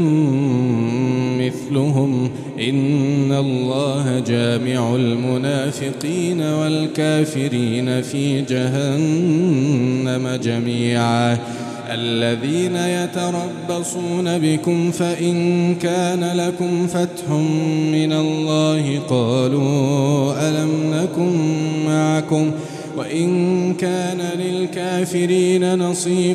مثلهم إن الله جامع المنافقين والكافرين في جهنم جميعا الذين يتربصون بكم فإن كان لكم فتح من الله قالوا ألم نكن معكم وإن كان للكافرين نصيب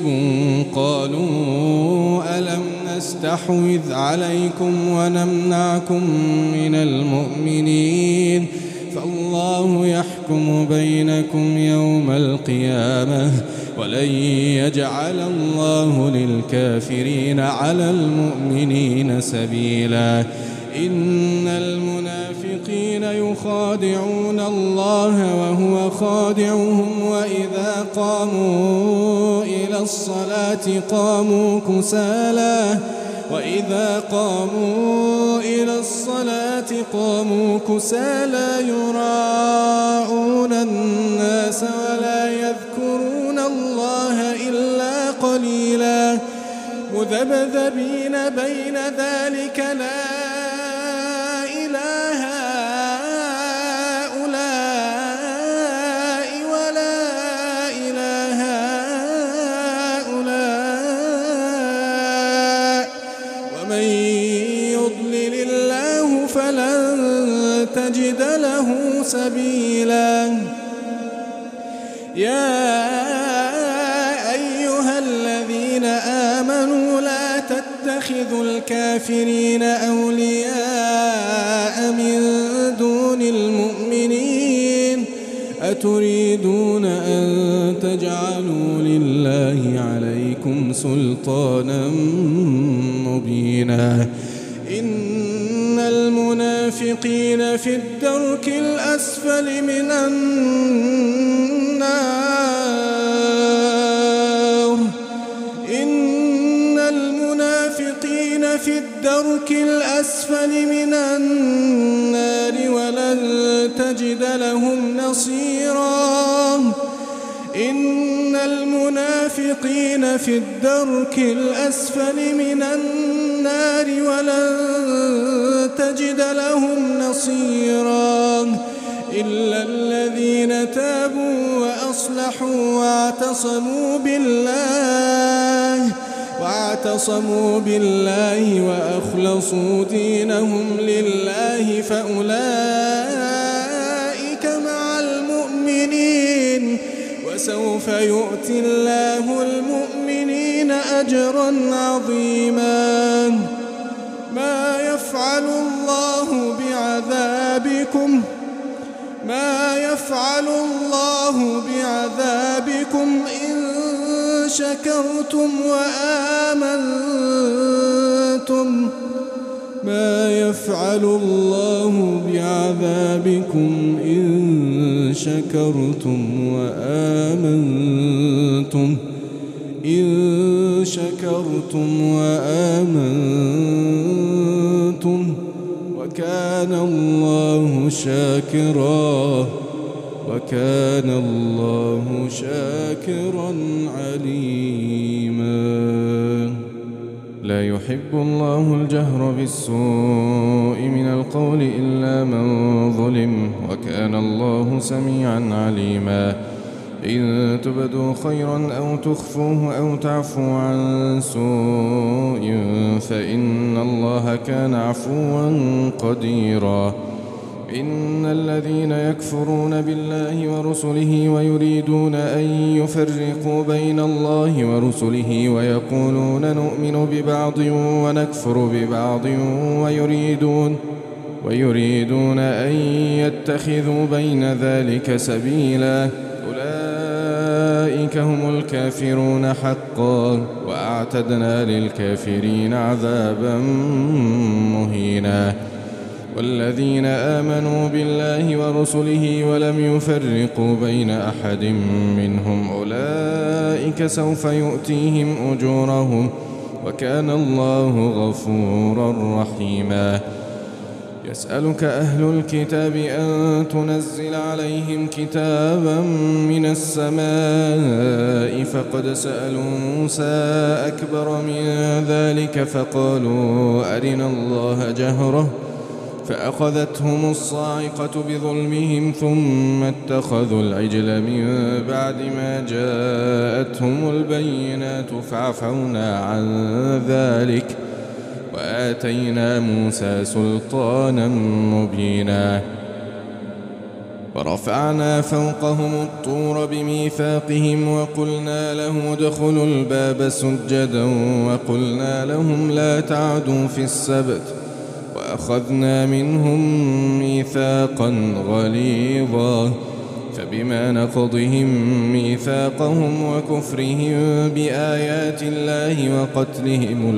قالوا ألم نستحوذ عليكم ونمنعكم من المؤمنين فالله يحكم بينكم يوم القيامة ولن يجعل الله للكافرين على المؤمنين سبيلا إن المنافقين يخادعون الله وهو خادعهم وإذا قاموا إلى الصلاة قاموا كسالى يراءون الناس ولا يذكرون الله إلا قليلا مذبذبين بين ذلك لا إله هؤلاء ولا إله هؤلاء ومن يضلل الله فلن تجد له سبيلا يا أيها الذين آمنوا لا تتخذوا الكافرين أولياء من دون المؤمنين أتريدون أن تجعلوا لله عليكم سلطانا مبينا إن المنافقين في الدرك الأسفل من النار إن المنافقين في الدرك الأسفل من النار ولن تجد لهم نصيرا إن المنافقين في الدرك الأسفل من النار ولن تجد لهم نصيرا إلا الذين تابوا وأصلحوا واعتصموا بالله وأخلصوا دينهم لله فأولئك مع المؤمنين وسوف يؤتي الله المؤمنين أجرا عظيما ما يفعل الله بعذابكم إن شكرتم وآمنتم ما يفعل الله بعذابكم إن شكرتم وآمنتم وكان الله شاكرا عليما لا يحب الله الجهر بالسوء من القول إلا من ظلم وكان الله سميعا عليما إن تبدوا خيرا أو تخفوه أو تعفوا عن سوء فإن الله كان عفوا قديرا إن الذين يكفرون بالله ورسله ويريدون أن يفرقوا بين الله ورسله ويقولون نؤمن ببعض ونكفر ببعض ويريدون أن يتخذوا بين ذلك سبيلا أولئك هم الكافرون حقا وأعتدنا للكافرين عذابا مهينا والذين آمنوا بالله ورسله ولم يفرقوا بين أحد منهم أولئك سوف يؤتيهم أجورهم وكان الله غفورا رحيما يسألك أهل الكتاب أن تنزل عليهم كتابا من السماء فقد سألوا موسى أكبر من ذلك فقالوا أرنا الله جهرة فأخذتهم الصاعقة بظلمهم ثم اتخذوا العجل من بعد ما جاءتهم البينات فعفونا عن ذلك وآتينا موسى سلطانا مبينا ورفعنا فوقهم الطور بميثاقهم وقلنا لهم ادخلوا الباب سجدا وقلنا لهم لا تعدوا في السبت وأخذنا منهم ميثاقا غليظا فبما نقضهم ميثاقهم وكفرهم بآيات الله وقتلهم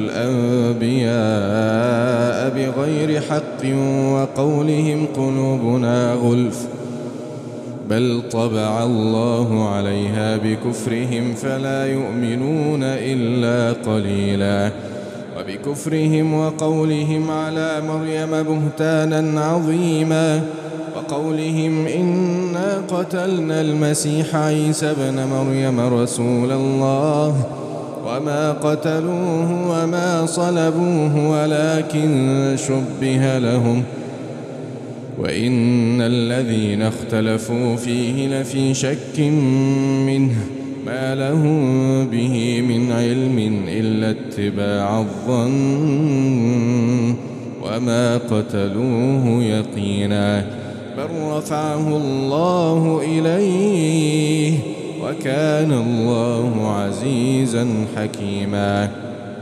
الأنبياء بغير حق وقولهم قلوبنا غلف بل طبع الله عليها بكفرهم فلا يؤمنون إلا قليلا وبكفرهم وقولهم على مريم بهتانا عظيما وقولهم إنا قتلنا المسيح عيسى ابن مريم رسول الله وما قتلوه وما صلبوه ولكن شبه لهم وإن الذين اختلفوا فيه لفي شك منه ما لهم به من علم إلا اتباع الظن وما قتلوه يقينا بل رفعه الله إليه وكان الله عزيزا حكيما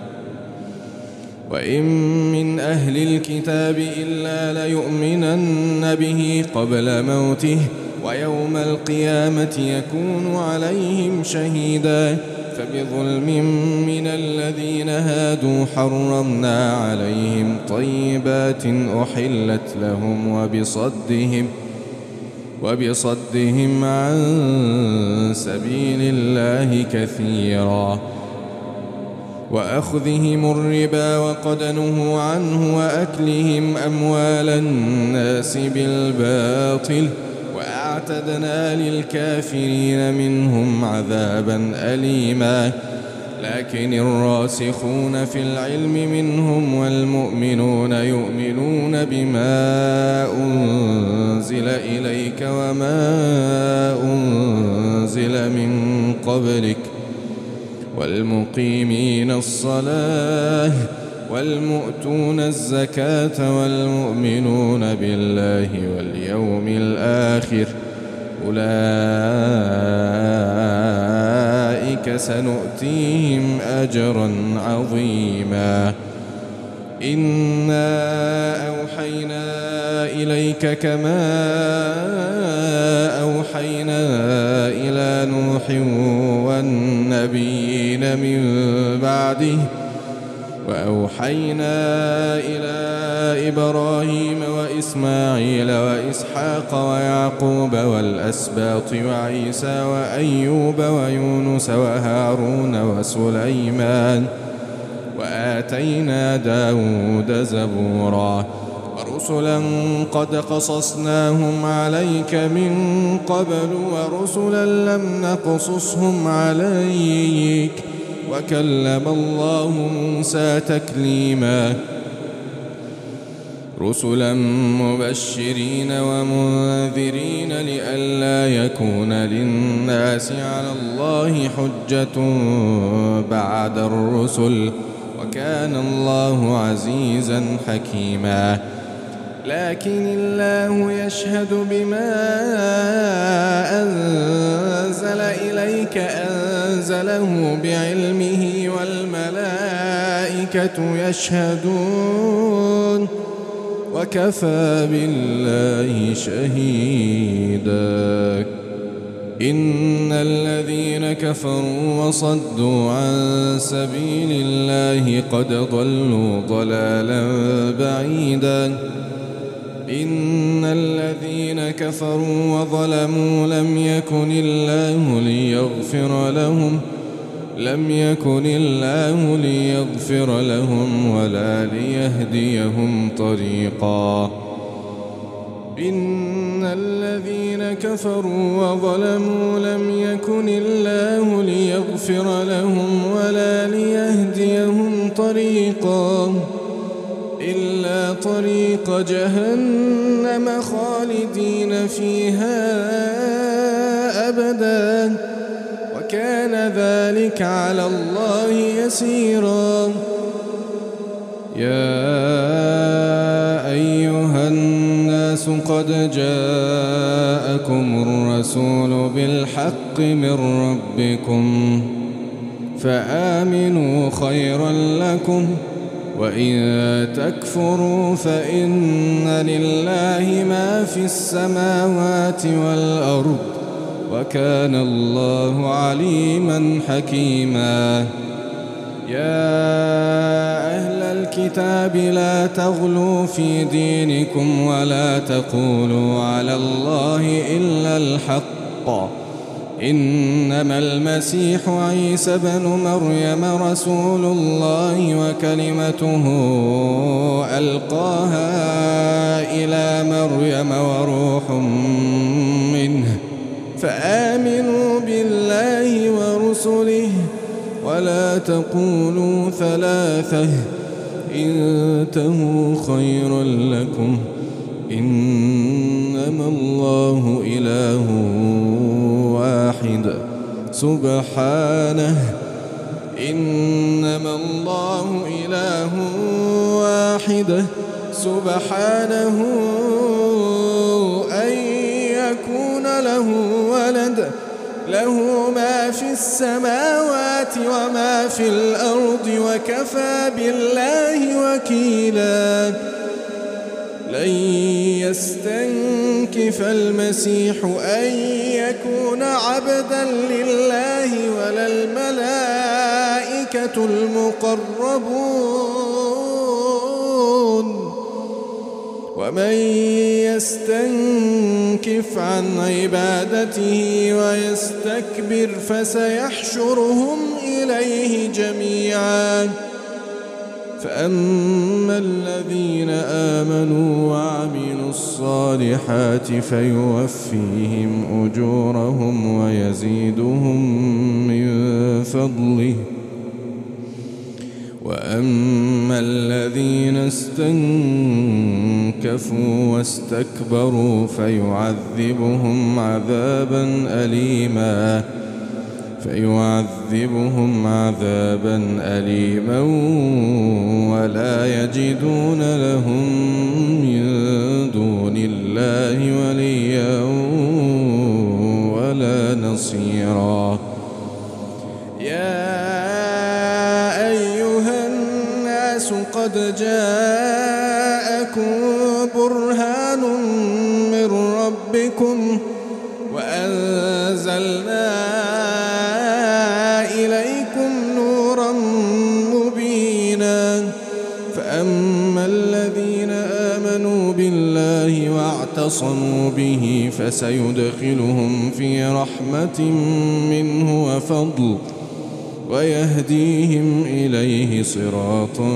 وإن من أهل الكتاب إلا ليؤمنن به قبل موته ويوم القيامة يكون عليهم شهيدا فبظلم من الذين هادوا حرمنا عليهم طيبات أحلت لهم وبصدهم عن سبيل الله كثيرا وأخذهم الربا وقد نهوا عنه وأكلهم أموال الناس بالباطل وأعتدنا للكافرين منهم عذابا أليما لكن الراسخون في العلم منهم والمؤمنون يؤمنون بما أنزل إليك وما أنزل من قبلك والمقيمين الصلاة والمؤتون الزكاة والمؤمنون بالله واليوم الآخر أولئك سنؤتيهم أجرا عظيما إنا أوحينا إليك كما أوحينا إلى نوح والنبيين من بعده وأوحينا إلى إبراهيم وإسماعيل وإسحاق ويعقوب والأسباط وعيسى وأيوب ويونس وهارون وسليمان وآتينا داود زبورا ورسلا قد قصصناهم عليك من قبل ورسلا لم نقصصهم عليك وكلم الله موسى تكليما رسلا مبشرين ومنذرين لئلا يكون للناس على الله حجة بعد الرسل وكان الله عزيزا حكيما لكن الله يشهد بما أنزل إليك أنزله بعلمه والملائكة يشهدون وكفى بالله شهيدا إن الذين كفروا وصدوا عن سبيل الله قد ضلوا ضلالا بعيدا إن الذين كفروا وظلموا لم يكن الله ليغفر لهم ولا ليهديهم طريقا إن الذين كفروا وظلموا لم يكن الله ليغفر لهم ولا ليهديهم طريقا إلا طريق جهنم خالدين فيها أبدا وكان ذلك على الله يسيرا يا أيها الناس قد جاءكم الرسول بالحق من ربكم فآمنوا خيرا لكم وإن تكفروا فإن لله ما في السماوات والأرض وكان الله عليما حكيما. يا أهل الكتاب لا تغلوا في دينكم ولا تقولوا على الله إلا الحق، إنما المسيح عيسى بن مريم رسول الله وكلمته ألقاها إلى مريم وروح منه، فآمنوا بالله ورسله ولا تقولوا ثلاثة، انتهوا خيرا لكم، إنما الله إله واحد سبحانه، إنما الله إله واحد سبحانه أن يكون له ولد، له ما في السماوات وما في الأرض وكفى بالله وكيلا. لن يستنكف المسيح أن يكون عبدا لله ولا الملائكة المقربون، ومن يستنكف عن عبادته ويستكبر فسيحشرهم إليه جميعا. فأما الذين آمنوا وعملوا الصالحات فيوفيهم أجورهم ويزيدهم من فضله، وأما الذين استنكفوا واستكبروا فيعذبهم عذابا أليما ولا يجدون لهم من دون الله وليا ولا نصيرا. يا أيها الناس قد جاءكم برهان من ربكم وأنزلنا إليكم نورا مبينا. فأما الذين آمنوا بالله واعتصموا به فسيدخلهم في رحمة منه وفضل ويهديهم إليه صراطا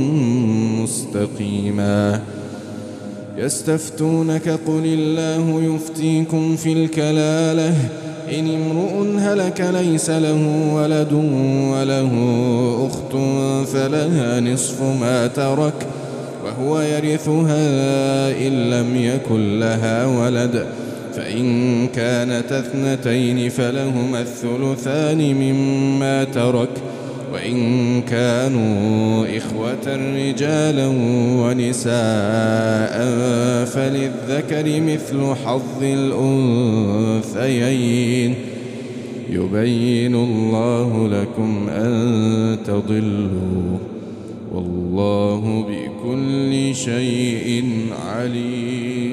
مستقيما. يستفتونك قل الله يفتيكم في الكلالة إن امرؤ هلك ليس له ولد وله أخت فلها نصف ما ترك وهو يرثها إن لم يكن لها ولد، فإن كانت اثنتين فلهما الثلثان مما ترك، وإن كانوا إخوة رجالا ونساء فللذكر مثل حظ الأنثيين، يبين الله لكم أن تضلوا والله بكل شيء عليم.